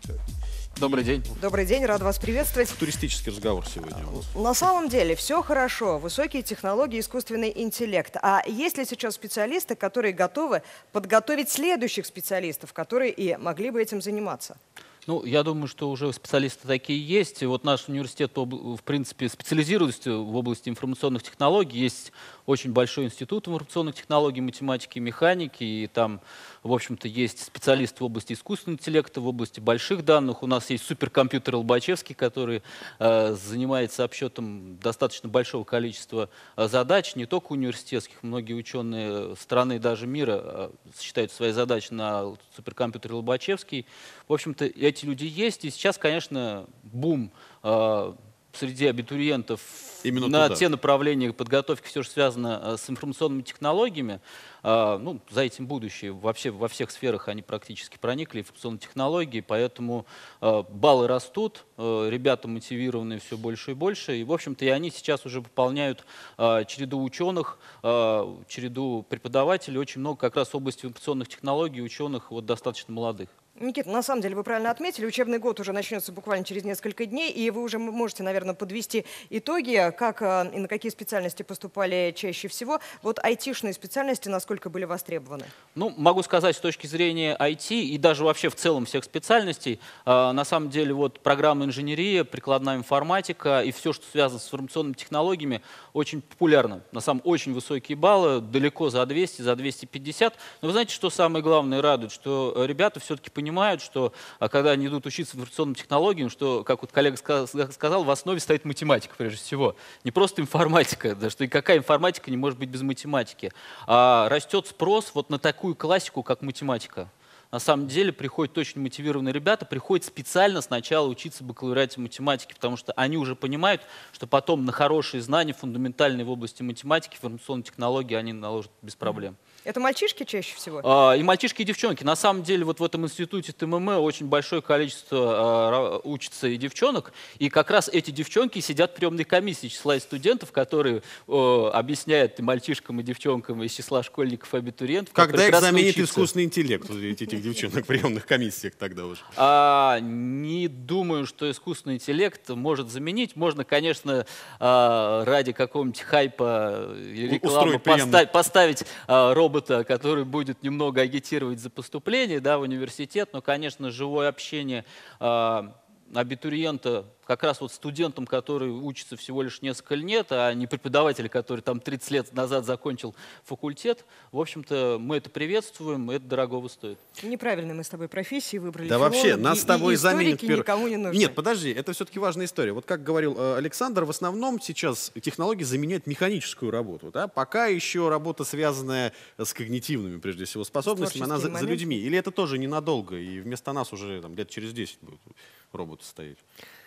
Добрый день. Добрый день, рад вас приветствовать. Туристический разговор сегодня. На самом деле все хорошо, высокие технологии, искусственный интеллект. А есть ли сейчас специалисты, которые готовы подготовить следующих специалистов, которые и могли бы этим заниматься? Ну, я думаю, что уже специалисты такие есть. И вот наш университет, в принципе, специализируется в области информационных технологий. Есть очень большой институт информационных технологий, математики и механики. И там, в общем-то, есть специалисты в области искусственного интеллекта, в области больших данных. У нас есть суперкомпьютер Лобачевский, который э, занимается обсчетом достаточно большого количества э, задач, не только университетских. Многие ученые страны, даже мира, э, считают свои задачи на суперкомпьютере Лобачевский. В общем-то, эти люди есть. И сейчас, конечно, бум э, среди абитуриентов Именно на туда. Те направления подготовки, все, что связано э, с информационными технологиями. Э, ну, за этим будущее. Вообще во всех сферах они практически проникли, информационные технологии. Поэтому э, баллы растут, э, ребята мотивированы все больше и больше. И, в общем-то, и они сейчас уже выполняют э, череду ученых, э, череду преподавателей. Очень много как раз в области информационных технологий ученых вот, достаточно молодых. Никита, на самом деле вы правильно отметили, учебный год уже начнется буквально через несколько дней, и вы уже можете, наверное, подвести итоги, как и на какие специальности поступали чаще всего. Вот айтишные специальности насколько были востребованы? Ну, могу сказать, с точки зрения ай ти и даже вообще в целом всех специальностей, э, на самом деле вот программная инженерия, прикладная информатика и все, что связано с информационными технологиями, очень популярно. На самом деле очень высокие баллы, далеко за двести, за двести пятьдесят. Но вы знаете, что самое главное радует, что ребята все-таки понимают, понимают, что когда они идут учиться информационным технологиям, что, как вот коллега сказал, в основе стоит математика прежде всего. Не просто информатика, да, что и какая информатика не может быть без математики. А растет спрос вот на такую классику, как математика. На самом деле приходят очень мотивированные ребята, приходят специально сначала учиться бакалавриате математики, потому что они уже понимают, что потом на хорошие знания, фундаментальные в области математики, информационной технологии, они наложат без проблем. Это мальчишки чаще всего? А, и мальчишки, и девчонки. На самом деле вот в этом институте тэ эм эм очень большое количество а, учатся и девчонок. И как раз эти девчонки сидят в приемной комиссии из числа студентов, которые а, объясняют и мальчишкам, и девчонкам из числа школьников и абитуриентов. Когда их заменит искусственный интеллект, этих девчонок в приемных комиссиях тогда уже? А, не думаю, что искусственный интеллект может заменить. Можно, конечно, а, ради какого-нибудь хайпа и рекламы поставить, поставить а, робота, который будет немного агитировать за поступление, да, в университет, но, конечно, живое общение э, абитуриента, как раз вот студентам, который учится всего лишь несколько лет, а не преподавателя, который там тридцать лет назад закончил факультет, в общем-то, мы это приветствуем, это дорогого стоит. Неправильно мы с тобой профессии выбрали. Да филологи, вообще, нас с тобой заменят. Никому не нужны. Нет, подожди, это все-таки важная история. Вот как говорил э, Александр, в основном сейчас технологии заменяют механическую работу. Да? Пока еще работа, связанная с когнитивными, прежде всего, способностями, она за, за людьми. Или это тоже ненадолго, и вместо нас уже там, лет через десять будут роботы стоять?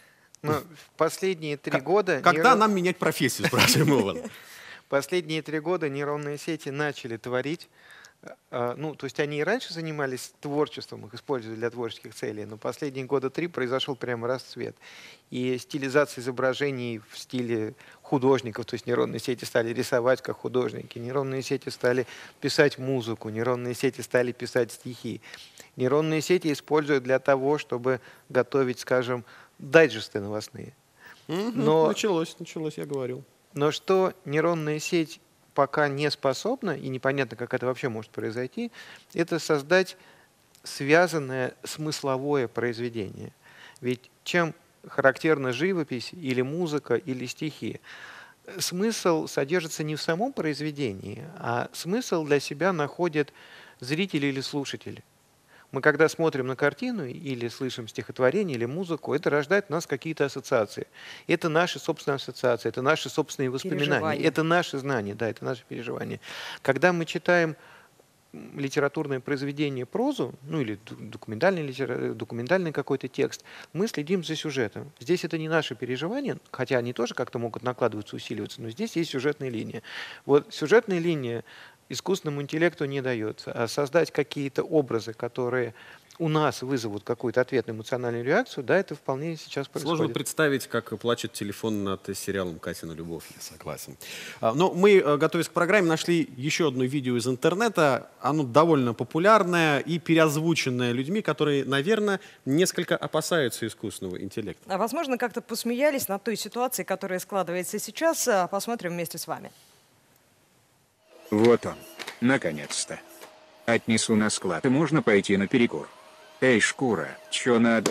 Ну, в последние три года... Когда нейрон... нам менять профессию, спрашиваем мы вас. Последние три года нейронные сети начали творить. Ну, то есть они и раньше занимались творчеством, их использовали для творческих целей, но последние года три произошел прямо расцвет. И стилизация изображений в стиле художников, то есть нейронные сети стали рисовать как художники, нейронные сети стали писать музыку, нейронные сети стали писать стихи. Нейронные сети используют для того, чтобы готовить, скажем, дайджесты новостные. Но... Началось, началось, я говорил. Но что нейронная сеть пока не способна, и непонятно, как это вообще может произойти, это создать связанное смысловое произведение. Ведь чем характерна живопись или музыка или стихи? Смысл содержится не в самом произведении, а смысл для себя находит зритель или слушатель. Мы когда смотрим на картину или слышим стихотворение или музыку, это рождает у нас какие-то ассоциации. Это наши собственные ассоциации, это наши собственные воспоминания, это наши знания, да, это наши переживания. Когда мы читаем литературное произведение, прозу, ну или документальный, литера... документальный какой-то текст, мы следим за сюжетом. Здесь это не наши переживания, хотя они тоже как-то могут накладываться, усиливаться, но здесь есть сюжетная линия. Вот сюжетная линия искусственному интеллекту не дается, а создать какие-то образы, которые у нас вызовут какую-то ответную эмоциональную реакцию, да, это вполне сейчас происходит. Сложно представить, как плачет телефон над сериалом «Катина любовь», я согласен. Но мы, готовясь к программе, нашли еще одно видео из интернета. Оно довольно популярное и переозвученное людьми, которые, наверное, несколько опасаются искусственного интеллекта. А возможно, как-то посмеялись над той ситуацией, которая складывается сейчас. Посмотрим вместе с вами. Вот он, наконец-то. Отнесу на склад, и можно пойти на перекур. Эй, шкура, чё надо?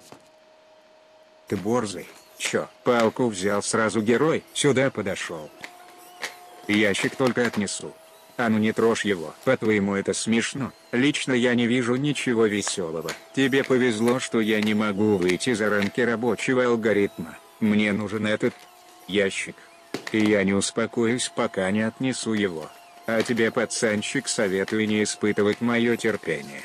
Ты борзый, чё, палку взял сразу герой, сюда подошел. Ящик только отнесу. А ну не трожь его, по-твоему это смешно? Лично я не вижу ничего веселого. Тебе повезло, что я не могу выйти за рамки рабочего алгоритма. Мне нужен этот ящик. И я не успокоюсь, пока не отнесу его. А тебе, пацанчик, советую не испытывать мое терпение.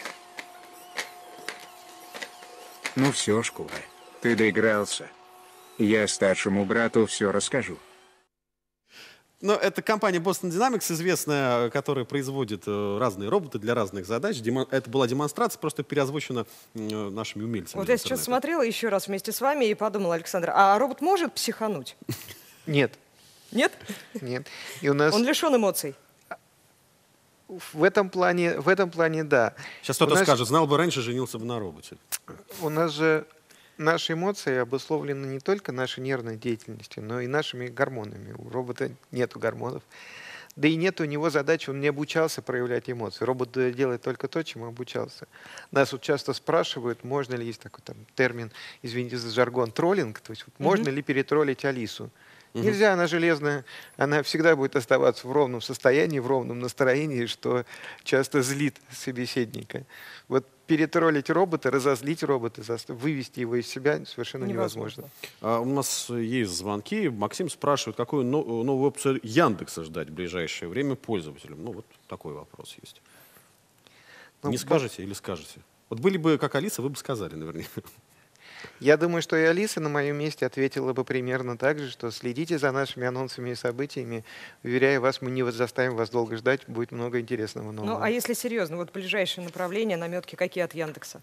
Ну все, шкура, ты доигрался. Я старшему брату все расскажу. Но это компания Boston Dynamics, известная, которая производит разные роботы для разных задач. Это была демонстрация, просто переозвучена нашими умельцами. Вот я сейчас смотрела еще раз вместе с вами и подумала, Александр, а робот может психануть? Нет. Нет? Нет. И у нас... Он лишен эмоций. В этом плане, в этом плане, да. Сейчас кто-то нас... скажет, знал бы раньше, женился бы на роботе. У нас же наши эмоции обусловлены не только нашей нервной деятельностью, но и нашими гормонами. У робота нету гормонов. Да и нет у него задачи, он не обучался проявлять эмоции. Робот делает только то, чему обучался. Нас вот часто спрашивают, можно ли, есть такой там термин, извините за жаргон, троллинг, то есть вот, mm-hmm. можно ли перетроллить Алису. Нельзя, она железная, она всегда будет оставаться в ровном состоянии, в ровном настроении, что часто злит собеседника. Вот перетроллить робота, разозлить робота, вывести его из себя совершенно невозможно. невозможно. А у нас есть звонки. Максим спрашивает, какую новую опцию Яндекса ждать в ближайшее время пользователям. Ну вот такой вопрос есть. Ну, Не скажете или скажете? Вот были бы как Алиса, вы бы сказали наверняка. Я думаю, что и Алиса на моем месте ответила бы примерно так же, что следите за нашими анонсами и событиями. Уверяю вас, мы не заставим вас долго ждать, будет много интересного нового. Ну, а если серьезно, вот ближайшие направления, наметки какие от Яндекса?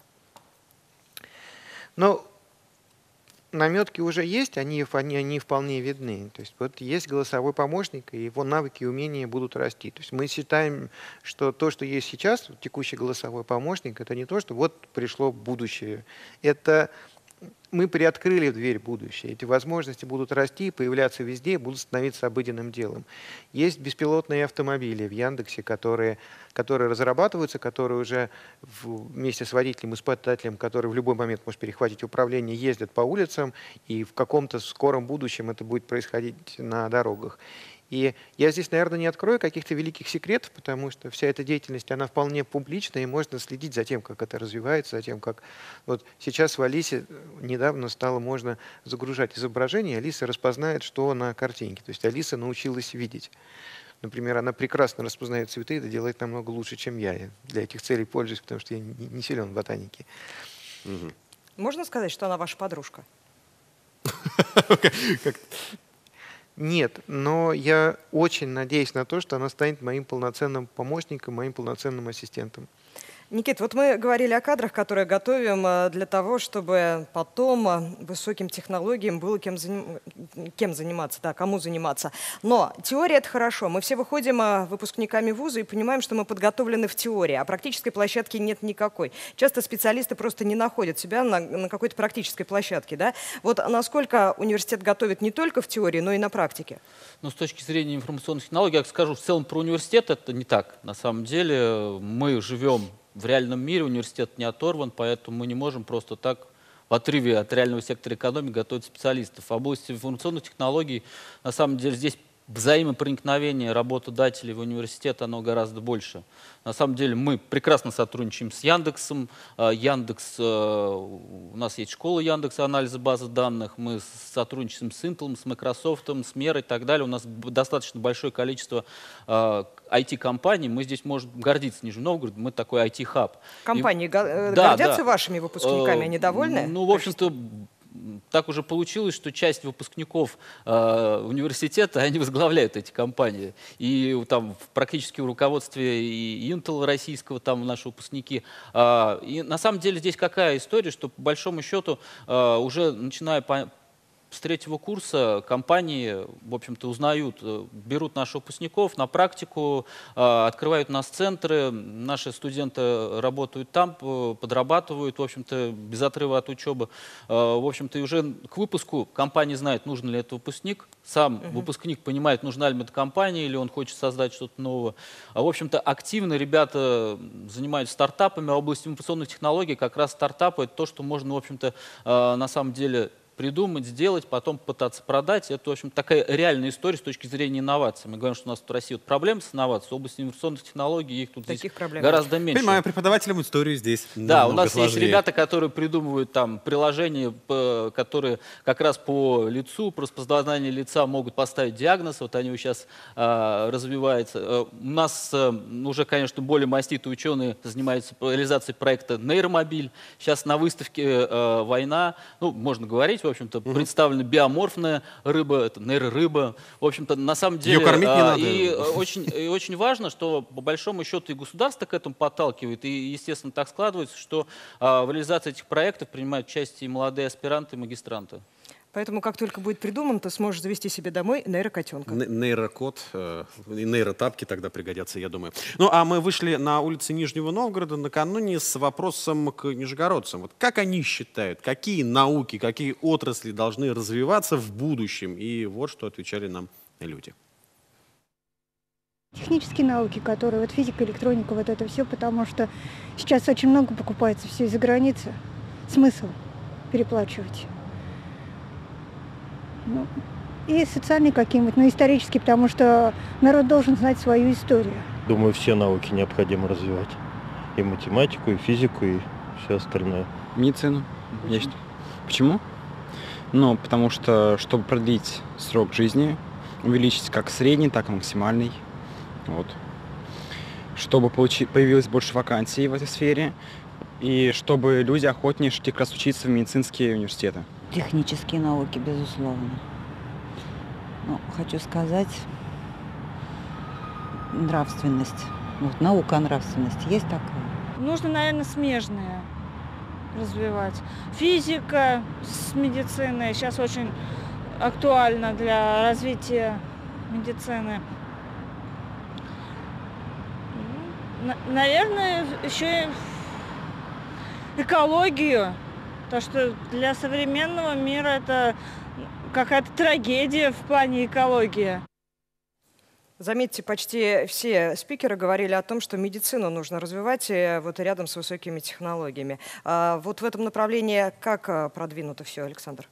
Ну, наметки уже есть, они, они, они вполне видны. То есть вот есть голосовой помощник, и его навыки и умения будут расти. То есть мы считаем, что то, что есть сейчас, текущий голосовой помощник, это не то, что вот пришло будущее. Это... Мы приоткрыли дверь в будущее. Эти возможности будут расти, появляться везде, будут становиться обыденным делом. Есть беспилотные автомобили в Яндексе, которые, которые разрабатываются, которые уже вместе с водителем, испытателем, который в любой момент может перехватить управление, ездят по улицам, и в каком-то скором будущем это будет происходить на дорогах. И я здесь, наверное, не открою каких-то великих секретов, потому что вся эта деятельность, она вполне публичная, и можно следить за тем, как это развивается, за тем, как... Вот сейчас в Алисе недавно стало можно загружать изображение, Алиса распознает, что на картинке. То есть Алиса научилась видеть. Например, она прекрасно распознает цветы, это делает намного лучше, чем я. Я для этих целей пользуюсь, потому что я не силен в ботанике. Угу. Можно сказать, что она ваша подружка? Нет, но я очень надеюсь на то, что она станет моим полноценным помощником, моим полноценным ассистентом. Никит, вот мы говорили о кадрах, которые готовим э, для того, чтобы потом э, высоким технологиям было кем, заним... кем заниматься, да, кому заниматься. Но теория — это хорошо. Мы все выходим э, выпускниками вуза и понимаем, что мы подготовлены в теории, а практической площадки нет никакой. Часто специалисты просто не находят себя на, на какой-то практической площадке. Да? Вот насколько университет готовит не только в теории, но и на практике? Ну, с точки зрения информационных технологий, я скажу, в целом про университет это не так. На самом деле мы живем в реальном мире, университет не оторван, поэтому мы не можем просто так в отрыве от реального сектора экономики готовить специалистов. В области информационных технологий, на самом деле, здесь взаимопроникновение работодателей в университет, оно гораздо больше. На самом деле мы прекрасно сотрудничаем с Яндексом. Яндекс, у нас есть школа Яндекса анализа базы данных. Мы сотрудничаем с Intel, с Microsoft, с Мерой и так далее. У нас достаточно большое количество ай ти-компаний. Мы здесь можем гордиться Нижним Новгородом. Мы такой ай ти-хаб. Компании и... гордятся да, да. вашими выпускниками? Они довольны? Ну, в общем-то, так уже получилось, что часть выпускников э, университета, они возглавляют эти компании. И там практически в руководстве и Intel российского, там наши выпускники. Э, и на самом деле здесь какая история, что по большому счету э, уже начиная по с третьего курса компании, в общем-то, узнают, берут наших выпускников на практику, открывают у нас центры, наши студенты работают там, подрабатывают, в общем-то, без отрыва от учебы. В общем-то, и уже к выпуску компания знает, нужен ли это выпускник, сам uh-huh. выпускник понимает, нужна ли эта компания, или он хочет создать что-то новое. А, в общем-то, активно ребята занимаются стартапами, а в области информационных технологий как раз стартапы — это то, что можно, в общем-то, на самом деле придумать, сделать, потом пытаться продать. Это, в общем, такая реальная история с точки зрения инноваций. Мы говорим, что у нас в России вот проблемы с инновацией, в области информационных технологий их тут здесь гораздо меньше. Понимаю, преподавателям историю здесь Да, у нас сложнее. есть ребята, которые придумывают там приложения, которые как раз по лицу, по распознаванию лица могут поставить диагноз. Вот они сейчас а, развиваются. У нас а, уже, конечно, более маститые ученые занимаются реализацией проекта «Нейромобиль». Сейчас на выставке а, «Война», ну, можно говорить, в общем-то, угу. представлена биоморфная рыба, это нейрорыба. В общем-то, на самом деле... Ее кормить не а, надо. И очень, и очень важно, что по большому счету и государство к этому подталкивает, и, естественно, так складывается, что а, в реализации этих проектов принимают участие и молодые аспиранты, и магистранты. Поэтому, как только будет придуман, ты сможешь завести себе домой нейрокотенка. Нейрокот э, и нейротапки тогда пригодятся, я думаю. Ну, а мы вышли на улицы Нижнего Новгорода накануне с вопросом к нижегородцам. Вот как они считают, какие науки, какие отрасли должны развиваться в будущем? И вот что отвечали нам люди. Технические науки, которые, вот физика, электроника, вот это все, потому что сейчас очень много покупается все из-за границы. Смысл переплачивать. Ну, и социальные какие-нибудь, но исторические, потому что народ должен знать свою историю. Думаю, все науки необходимо развивать. И математику, и физику, и все остальное. Медицину. Я считаю. Почему? Ну, потому что, чтобы продлить срок жизни, увеличить как средний, так и максимальный. Вот. Чтобы получить, появилось больше вакансий в этой сфере, и чтобы люди охотнее шли как раз учиться в медицинские университеты. Технические науки, безусловно. Ну, хочу сказать, нравственность. Вот, наука о нравственности есть такая? Нужно, наверное, смежные развивать. Физика с медициной сейчас очень актуальна для развития медицины. Наверное, еще и экологию. То, что для современного мира это какая-то трагедия в плане экологии. Заметьте, почти все спикеры говорили о том, что медицину нужно развивать вот рядом с высокими технологиями. А вот в этом направлении как продвинуто все, Александр?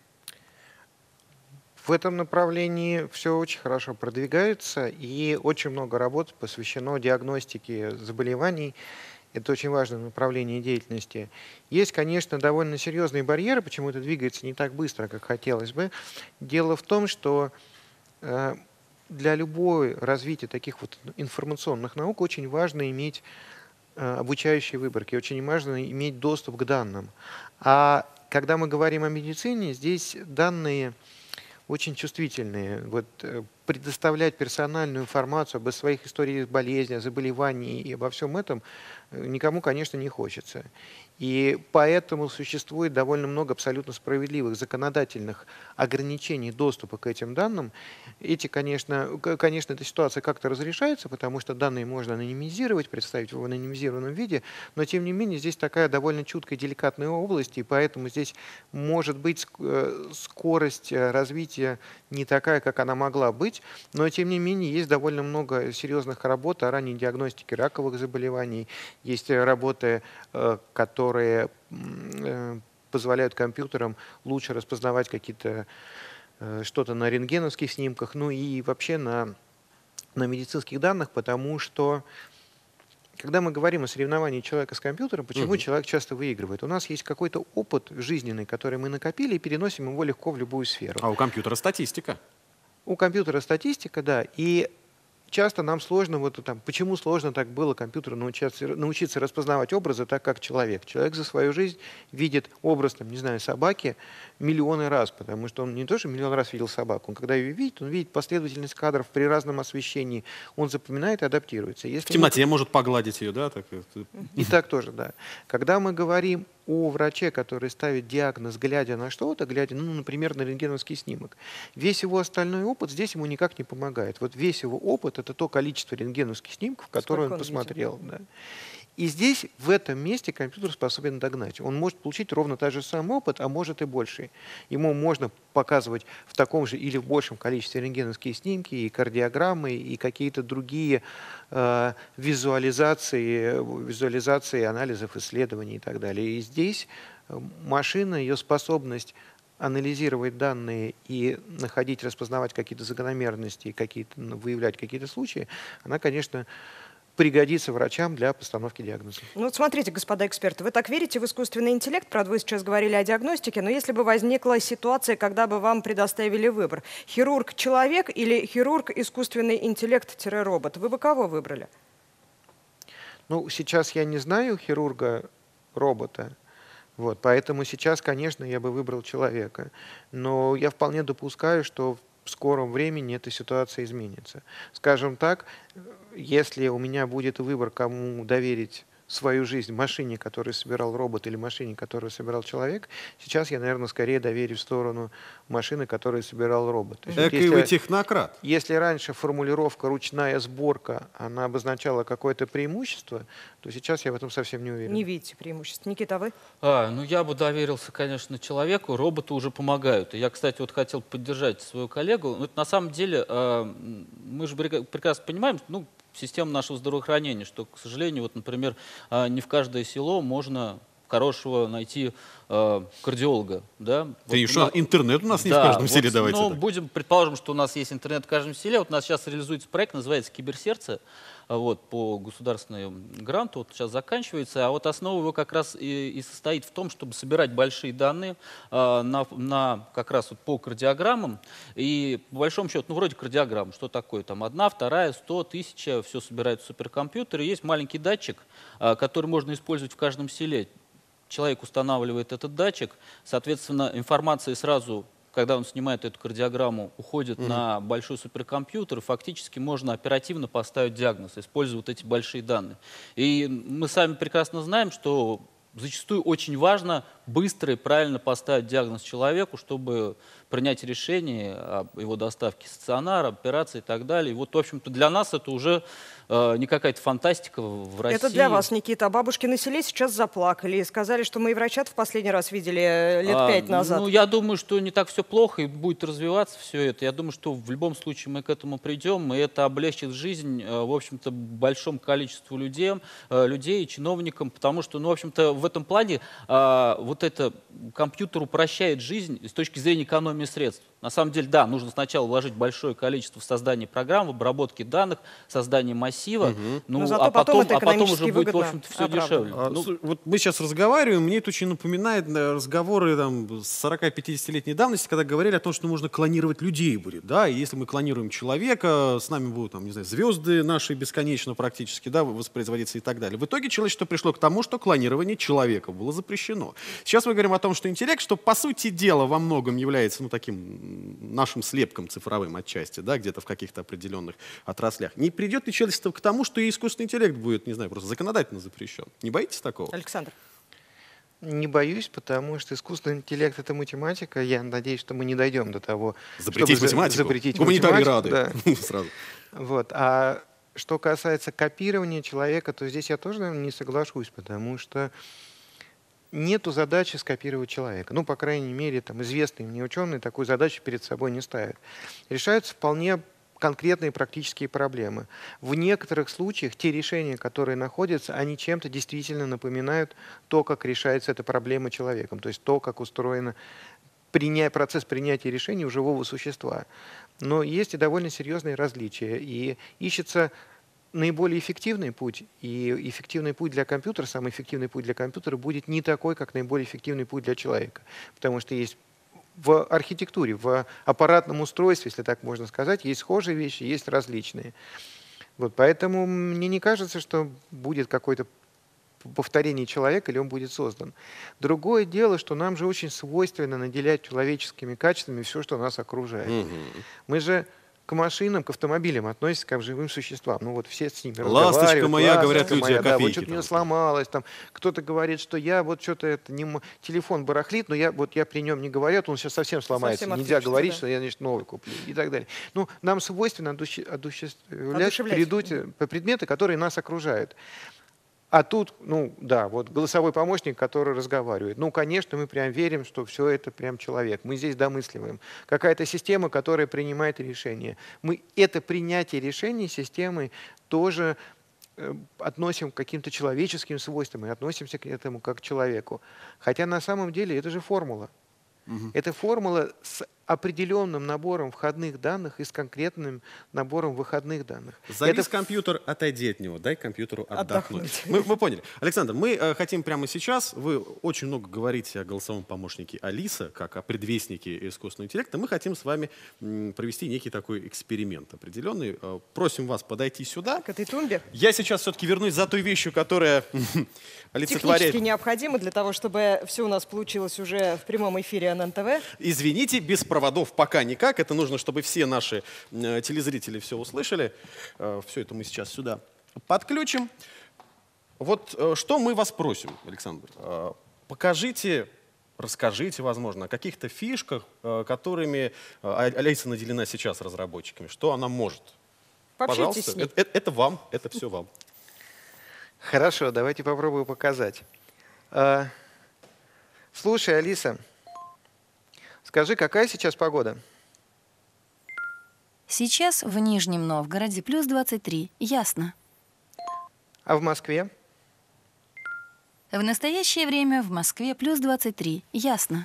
В этом направлении все очень хорошо продвигается, и очень много работ посвящено диагностике заболеваний. Это очень важное направление деятельности. Есть, конечно, довольно серьезные барьеры, почему это двигается не так быстро, как хотелось бы. Дело в том, что э, для любого развития таких вот информационных наук очень важно иметь э, обучающие выборки, очень важно иметь доступ к данным. А когда мы говорим о медицине, здесь данные очень чувствительные. Вот, предоставлять персональную информацию об своих историях болезни, о заболевании и обо всем этом никому, конечно, не хочется. И поэтому существует довольно много абсолютно справедливых законодательных ограничений доступа к этим данным. Эти, конечно, конечно, эта ситуация как-то разрешается, потому что данные можно анонимизировать, представить в анонимизированном виде, но тем не менее здесь такая довольно чуткая, деликатная область, и поэтому здесь может быть скорость развития не такая, как она могла быть, но тем не менее есть довольно много серьезных работ о ранней диагностике раковых заболеваний, есть работы, которые которые позволяют компьютерам лучше распознавать какие-то что-то на рентгеновских снимках, ну и вообще на, на медицинских данных, потому что когда мы говорим о соревновании человека с компьютером, почему uh-huh. человек часто выигрывает? У нас есть какой-то опыт жизненный, который мы накопили, и переносим его легко в любую сферу. А у компьютера статистика? У компьютера статистика, да, и часто нам сложно, вот там, почему сложно так было компьютеру научиться, научиться распознавать образы так, как человек. Человек за свою жизнь видит образ, там, не знаю, собаки миллионы раз, потому что он не то, что миллион раз видел собаку, он когда ее видит, он видит последовательность кадров при разном освещении, он запоминает и адаптируется. Если в темноте мы... может погладить ее, да? Так... И так тоже, да. Когда мы говорим о враче, который ставит диагноз, глядя на что-то, глядя, ну, например, на рентгеновский снимок, весь его остальной опыт здесь ему никак не помогает. Вот весь его опыт — это то количество рентгеновских снимков, которые он, он посмотрел. Да. И здесь, в этом месте, компьютер способен догнать. Он может получить ровно тот же самый опыт, а может и больше. Ему можно показывать в таком же или в большем количестве рентгеновские снимки, и кардиограммы, и какие-то другие э, визуализации, визуализации анализов, исследований и так далее. И здесь машина, ее способность анализировать данные и находить, распознавать какие-то закономерности, какие-то, выявлять какие-то случаи, она, конечно, пригодится врачам для постановки диагноза. Ну вот смотрите, господа эксперты, вы так верите в искусственный интеллект? Правда, вы сейчас говорили о диагностике, но если бы возникла ситуация, когда бы вам предоставили выбор, хирург-человек или хирург-искусственный интеллект-робот, вы бы кого выбрали? Ну, сейчас я не знаю хирурга-робота, вот, поэтому сейчас, конечно, я бы выбрал человека. Но я вполне допускаю, что в скором времени эта ситуация изменится. Скажем так, если у меня будет выбор, кому доверить свою жизнь, машине, которую собирал робот, или машине, которую собирал человек, сейчас я, наверное, скорее доверю в сторону машины, которую собирал робот. Экий вы технократ. Если раньше формулировка «ручная сборка», она обозначала какое-то преимущество, то сейчас я в этом совсем не уверен. Не видите преимуществ. Никита, а вы? А, ну, я бы доверился, конечно, человеку. Роботы уже помогают. И я, кстати, вот хотел поддержать свою коллегу. Ну, это, на самом деле, э, мы же прекрасно понимаем, ну, систему нашего здравоохранения, что, к сожалению, вот, например, не в каждое село можно хорошего найти э, кардиолога. Да? Ты вот еще нас... интернет у нас не да, в каждом вот, селе, давайте. Ну, так. будем, предположим, что у нас есть интернет в каждом селе. Вот у нас сейчас реализуется проект, называется «Киберсердце», вот, по государственному гранту, вот сейчас заканчивается, а вот основа его как раз и, и состоит в том, чтобы собирать большие данные э, на, на, как раз вот по кардиограммам, и по большому счету, ну вроде кардиограмм, что такое, там одна, вторая, сто, тысяча, все собирают в суперкомпьютере, есть маленький датчик, э, который можно использовать в каждом селе. Человек устанавливает этот датчик, соответственно, информация сразу, когда он снимает эту кардиограмму, уходит mm-hmm. на большой суперкомпьютер, фактически можно оперативно поставить диагноз, используя вот эти большие данные. И мы сами прекрасно знаем, что зачастую очень важно быстро и правильно поставить диагноз человеку, чтобы принять решение об его доставке в стационар, операции и так далее. И вот, в общем-то, для нас это уже э, не какая-то фантастика в России. Это для вас, Никита. А бабушки на селе сейчас заплакали и сказали, что мы и врачат в последний раз видели лет а, пять назад. Ну, я думаю, что не так все плохо и будет развиваться все это. Я думаю, что в любом случае мы к этому придем, и это облегчит жизнь, в общем-то, большому количеству людей, людей, чиновникам, потому что, ну, в общем-то, в этом плане вот это компьютер упрощает жизнь с точки зрения экономии средств. На самом деле, да, нужно сначала вложить большое количество в создание программ, в обработке данных, создание массива, угу. ну, а, потом, а потом уже будет, в общем-то, все дешевле. А, ну, вот мы сейчас разговариваем, мне это очень напоминает разговоры там, сорок-пятидесятилетней давности, когда говорили о том, что нужно клонировать людей будет. Да? И если мы клонируем человека, с нами будут там, не знаю, звезды наши бесконечно практически да, воспроизводиться и так далее. В итоге человечество пришло к тому, что клонирование человека было запрещено. Сейчас мы говорим о том, что интеллект, что по сути дела во многом является ну, таким нашим слепком цифровым отчасти, да, где-то в каких-то определенных отраслях. Не придет ли человечество к тому, что и искусственный интеллект будет, не знаю, просто законодательно запрещен? Не боитесь такого? Александр. Не боюсь, потому что искусственный интеллект — это математика. Я надеюсь, что мы не дойдем до того, запретить чтобы математику. запретить Гуманитарии математику. рады. Да. Сразу. Вот. А что касается копирования человека, то здесь я тоже, наверное, не соглашусь, потому что нету задачи скопировать человека. Ну, по крайней мере, там, известные мне ученые такую задачу перед собой не ставят. Решаются вполне конкретные практические проблемы. В некоторых случаях те решения, которые находятся, они чем-то действительно напоминают то, как решается эта проблема человеком, то есть то, как устроен приня... процесс принятия решений у живого существа. Но есть и довольно серьезные различия, и ищется наиболее эффективный путь, и эффективный путь для компьютера, самый эффективный путь для компьютера будет не такой, как наиболее эффективный путь для человека, потому что есть в архитектуре, в аппаратном устройстве, если так можно сказать, есть схожие вещи, есть различные. Вот, поэтому мне не кажется, что будет какое-то повторение человека или он будет создан. Другое дело, что нам же очень свойственно наделять человеческими качествами все, что нас окружает. Угу. Мы же к машинам, к автомобилям относятся как к живым существам. Ну вот все с ними разговаривают. Ласточка моя, ласточка говорят люди, моя, о да, копейке. вот что-то у меня сломалось. Там, кто-то говорит, что я вот что-то это не м- телефон барахлит, но я вот я при нем не говорю, он сейчас совсем сломается. Совсем Нельзя говорить, да. что я значит, новый куплю и так далее. Ну, нам свойственно одуще- одушевлять Одушевлять. предметы, которые нас окружают. А тут, ну да, вот голосовой помощник, который разговаривает. Ну, конечно, мы прям верим, что все это прям человек. Мы здесь домысливаем. Какая-то система, которая принимает решения. Мы это принятие решений системы тоже э, относим к каким-то человеческим свойствам и относимся к этому как к человеку. Хотя на самом деле это же формула. Угу. Это формула с определенным набором входных данных и с конкретным набором выходных данных. Завис это... компьютер, отойди от него, дай компьютеру отдохнуть. Мы, мы поняли. Александр, мы э, хотим прямо сейчас, вы очень много говорите о голосовом помощнике Алиса, как о предвестнике искусственного интеллекта, мы хотим с вами м, провести некий такой эксперимент определенный. Э, просим вас подойти сюда. К этой тумбе. Я сейчас все-таки вернусь за той вещью, которая олицетворяет... Технически необходимо для того, чтобы все у нас получилось уже в прямом эфире эн эн тэ вэ. Извините, без проводов пока никак. Это нужно, чтобы все наши э, телезрители все услышали. Э, все это мы сейчас сюда подключим. Вот э, что мы вас просим, Александр. Э, покажите, расскажите, возможно, о каких-то фишках, э, которыми э, Алиса наделена сейчас разработчиками. Что она может? Пообщайтесь Пожалуйста. с ней. Это, это, это вам, это все вам. Хорошо, давайте попробую показать. А, слушай, Алиса, скажи, какая сейчас погода? Сейчас в Нижнем Новгороде плюс двадцать три, ясно. А в Москве? В настоящее время в Москве плюс двадцать три, ясно.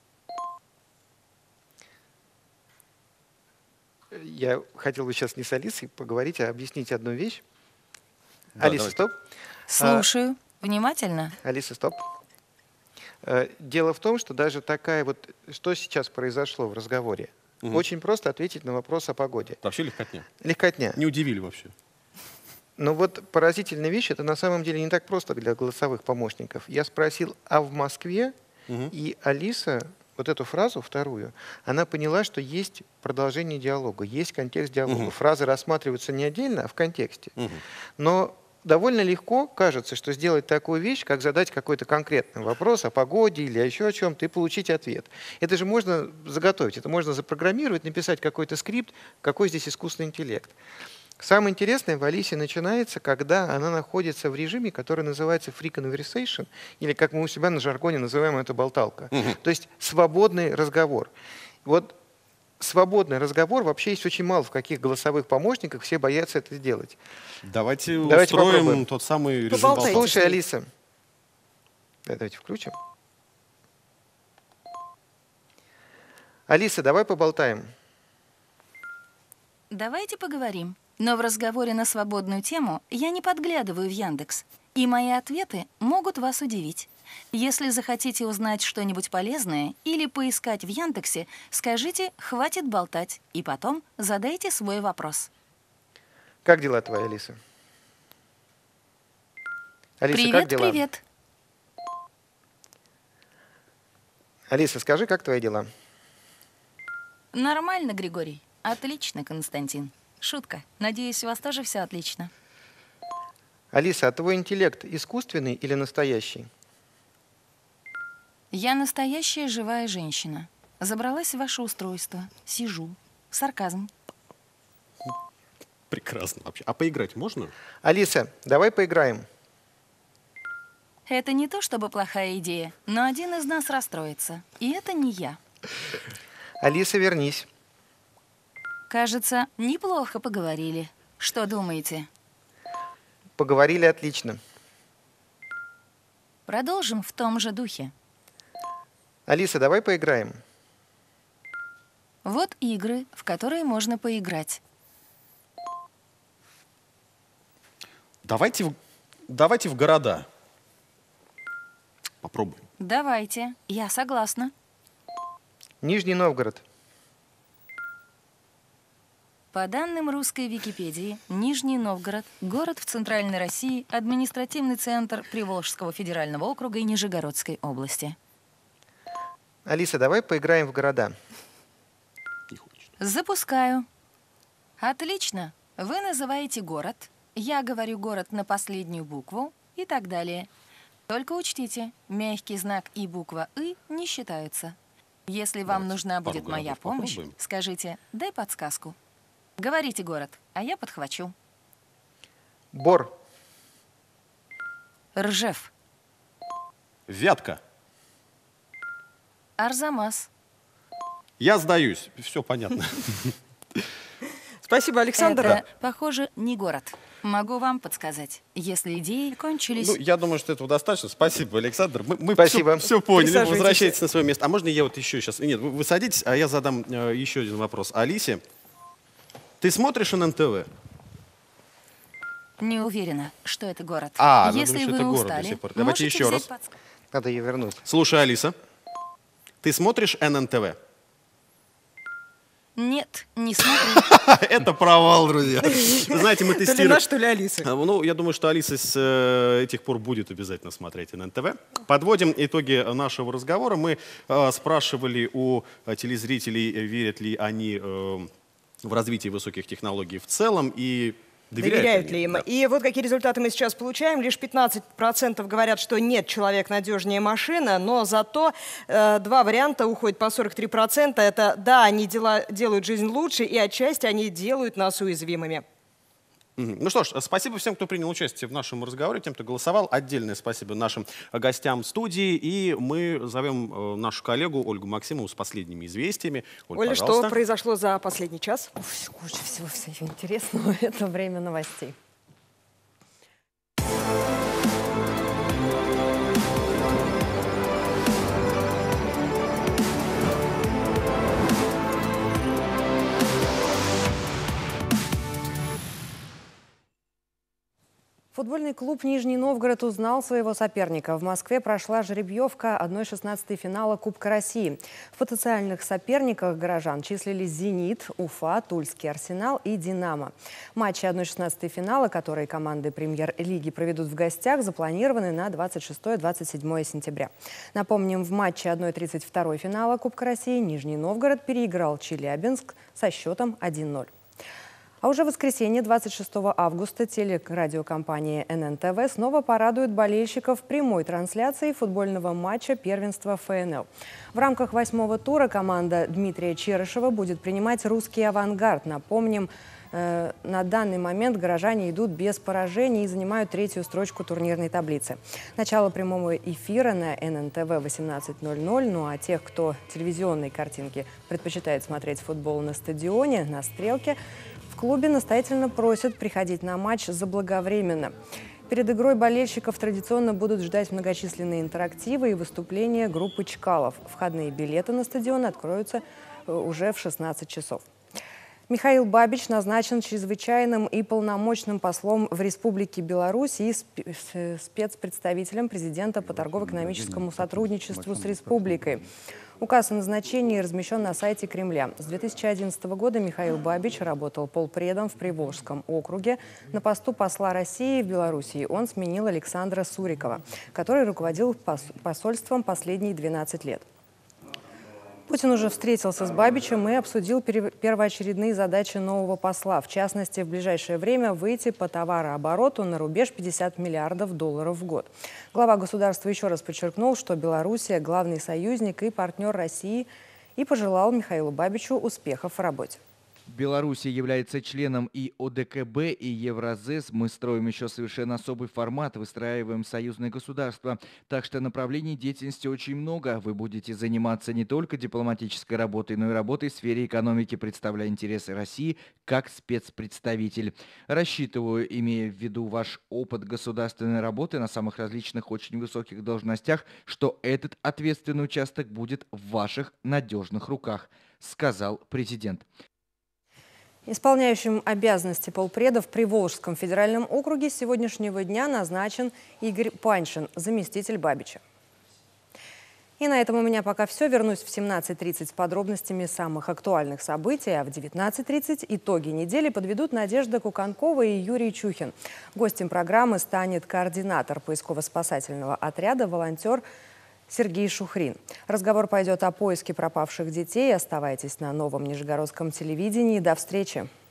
Я хотел бы сейчас не с Алисой поговорить, а объяснить одну вещь. Да, Алиса, давайте. стоп. Слушаю. А, внимательно. Алиса, стоп. Дело в том, что даже такая вот... Что сейчас произошло в разговоре? Угу. Очень просто ответить на вопрос о погоде. Вообще легкотня. Легкотня. Не удивили вообще. Но вот поразительная вещь, это на самом деле не так просто для голосовых помощников. Я спросил, а в Москве? Угу. И Алиса... Вот эту фразу, вторую, она поняла, что есть продолжение диалога, есть контекст диалога. Угу. Фразы рассматриваются не отдельно, а в контексте. Угу. Но довольно легко кажется, что сделать такую вещь, как задать какой-то конкретный вопрос о погоде или еще о чем-то и получить ответ. Это же можно заготовить, это можно запрограммировать, написать какой-то скрипт, какой здесь искусственный интеллект. Самое интересное в Алисе начинается, когда она находится в режиме, который называется free conversation, или как мы у себя на жаргоне называем это болталка. Uh-huh. То есть свободный разговор. Вот свободный разговор вообще есть очень мало в каких голосовых помощниках, все боятся это сделать. Давайте, давайте устроим попробуем. Тот самый режим болталки. Слушай, Алиса. Да, давайте включим. Алиса, давай поболтаем. Давайте поговорим. Но в разговоре на свободную тему я не подглядываю в Яндекс, и мои ответы могут вас удивить. Если захотите узнать что-нибудь полезное или поискать в Яндексе, скажите «хватит болтать» и потом задайте свой вопрос. Как дела твои, Алиса? Алиса, привет, как дела? Привет. Алиса, скажи, как твои дела? Нормально, Григорий. Отлично, Константин. Шутка. Надеюсь, у вас тоже все отлично. Алиса, а твой интеллект искусственный или настоящий? Я настоящая живая женщина. Забралась в ваше устройство. Сижу. Сарказм. Прекрасно вообще. А поиграть можно? Алиса, давай поиграем. Это не то чтобы плохая идея, но один из нас расстроится. И это не я. Алиса, вернись. Кажется, неплохо поговорили. Что думаете? Поговорили отлично. Продолжим в том же духе. Алиса, давай поиграем. Вот игры, в которые можно поиграть. Давайте в, давайте в города. Попробуем. Давайте, я согласна. Нижний Новгород. По данным русской Википедии, Нижний Новгород – город в Центральной России, административный центр Приволжского федерального округа и Нижегородской области. Алиса, давай поиграем в города. Запускаю. Отлично. Вы называете город, я говорю город на последнюю букву и так далее. Только учтите, мягкий знак и буква «и» не считаются. Если вам Давайте нужна будет пару моя городов помощь, попробуем. скажите «дай подсказку». Говорите город, а я подхвачу. Бор. Ржев. Вятка. Арзамас. Я сдаюсь. Все понятно. Спасибо, Александр. Это, похоже, не город. Могу вам подсказать, если идеи кончились. Ну, я думаю, что этого достаточно. Спасибо, Александр. Мы, мы Спасибо. Все, все поняли. Присаживайтесь. Возвращайтесь на свое место. А можно я вот еще сейчас... Нет, вы, вы садитесь, а я задам э, еще один вопрос. Алисе, ты смотришь эн эн тэ вэ? Не уверена, что это город. А, ну, если думаю, что вы это город устали, до сих пор. Давайте можете еще взять раз. подсказку. Надо ее вернуть. Слушай, Алиса, ты смотришь эн эн тэ вэ? Нет, не смотрю. Это провал, друзья. Вы знаете, мы тестируем... То ли наш, то ли Алиса. Ну, я думаю, что Алиса с э, этих пор будет обязательно смотреть эн эн тэ вэ. Подводим итоги нашего разговора. Мы э, спрашивали у э, телезрителей, э, верят ли они э, в развитие высоких технологий в целом и доверяют, Доверяют ли ли им? Да. И вот какие результаты мы сейчас получаем. Лишь пятнадцать процентов говорят, что нет, человек надежнее машина, но зато э, два варианта уходят по сорок три процента. Это да, они дела, делают жизнь лучше, и отчасти они делают нас уязвимыми. Мгм. Ну что ж, спасибо всем, кто принял участие в нашем разговоре, тем, кто голосовал. Отдельное спасибо нашим гостям студии. И мы зовем э, нашу коллегу Ольгу Максимову с последними известиями. Оль, Оля, пожалуйста. что произошло за последний час? Уф, куча всего, всего интересного. Это время новостей. Футбольный клуб «Нижний Новгород» узнал своего соперника. В Москве прошла жеребьевка одна шестнадцатая финала Кубка России. В потенциальных соперниках горожан числились «Зенит», «Уфа», «Тульский Арсенал» и «Динамо». Матчи одна шестнадцатая финала, которые команды премьер-лиги проведут в гостях, запланированы на двадцать шестое — двадцать седьмое сентября. Напомним, в матче одна тридцать два финала Кубка России «Нижний Новгород» переиграл Челябинск со счетом один ноль. А уже в воскресенье, двадцать шестого августа, телерадиокомпания эн эн тэ вэ снова порадует болельщиков прямой трансляцией футбольного матча первенства эф эн эл. В рамках восьмого тура команда Дмитрия Черышева будет принимать русский «Авангард». Напомним, э, на данный момент горожане идут без поражений и занимают третью строчку турнирной таблицы. Начало прямого эфира на эн эн тэ вэ восемнадцать ноль ноль. Ну а тех, кто телевизионные картинки предпочитает смотреть футбол на стадионе, на «Стрелке», в клубе настоятельно просят приходить на матч заблаговременно. Перед игрой болельщиков традиционно будут ждать многочисленные интерактивы и выступления группы «Чкалов». Входные билеты на стадион откроются уже в шестнадцать часов. Михаил Бабич назначен чрезвычайным и полномочным послом в Республике Беларусь и спецпредставителем президента по торгово-экономическому сотрудничеству с республикой. Указ о назначении размещен на сайте Кремля. С две тысячи одиннадцатого года Михаил Бабич работал полпредом в Приволжском округе. На посту посла России в Белоруссии он сменил Александра Сурикова, который руководил посольством последние двенадцать лет. Путин уже встретился с Бабичем и обсудил первоочередные задачи нового посла. В частности, в ближайшее время выйти по товарообороту на рубеж пятьдесят миллиардов долларов в год. Глава государства еще раз подчеркнул, что Белоруссия – главный союзник и партнер России, и пожелал Михаилу Бабичу успехов в работе. Белоруссия является членом и О Д К Б, и Евразес. Мы строим еще совершенно особый формат, выстраиваем союзное государство. Так что направлений деятельности очень много. Вы будете заниматься не только дипломатической работой, но и работой в сфере экономики, представляя интересы России как спецпредставитель. Рассчитываю, имея в виду ваш опыт государственной работы на самых различных очень высоких должностях, что этот ответственный участок будет в ваших надежных руках, сказал президент. Исполняющим обязанности полпреда в Приволжском федеральном округе с сегодняшнего дня назначен Игорь Паньшин, заместитель Бабича. И на этом у меня пока все. Вернусь в семнадцать тридцать с подробностями самых актуальных событий, а в девятнадцать тридцать итоги недели подведут Надежда Куканкова и Юрий Чухин. Гостем программы станет координатор поисково-спасательного отряда, волонтер Сергей Шухрин. Разговор пойдет о поиске пропавших детей. Оставайтесь на Новом Нижегородском телевидении. До встречи.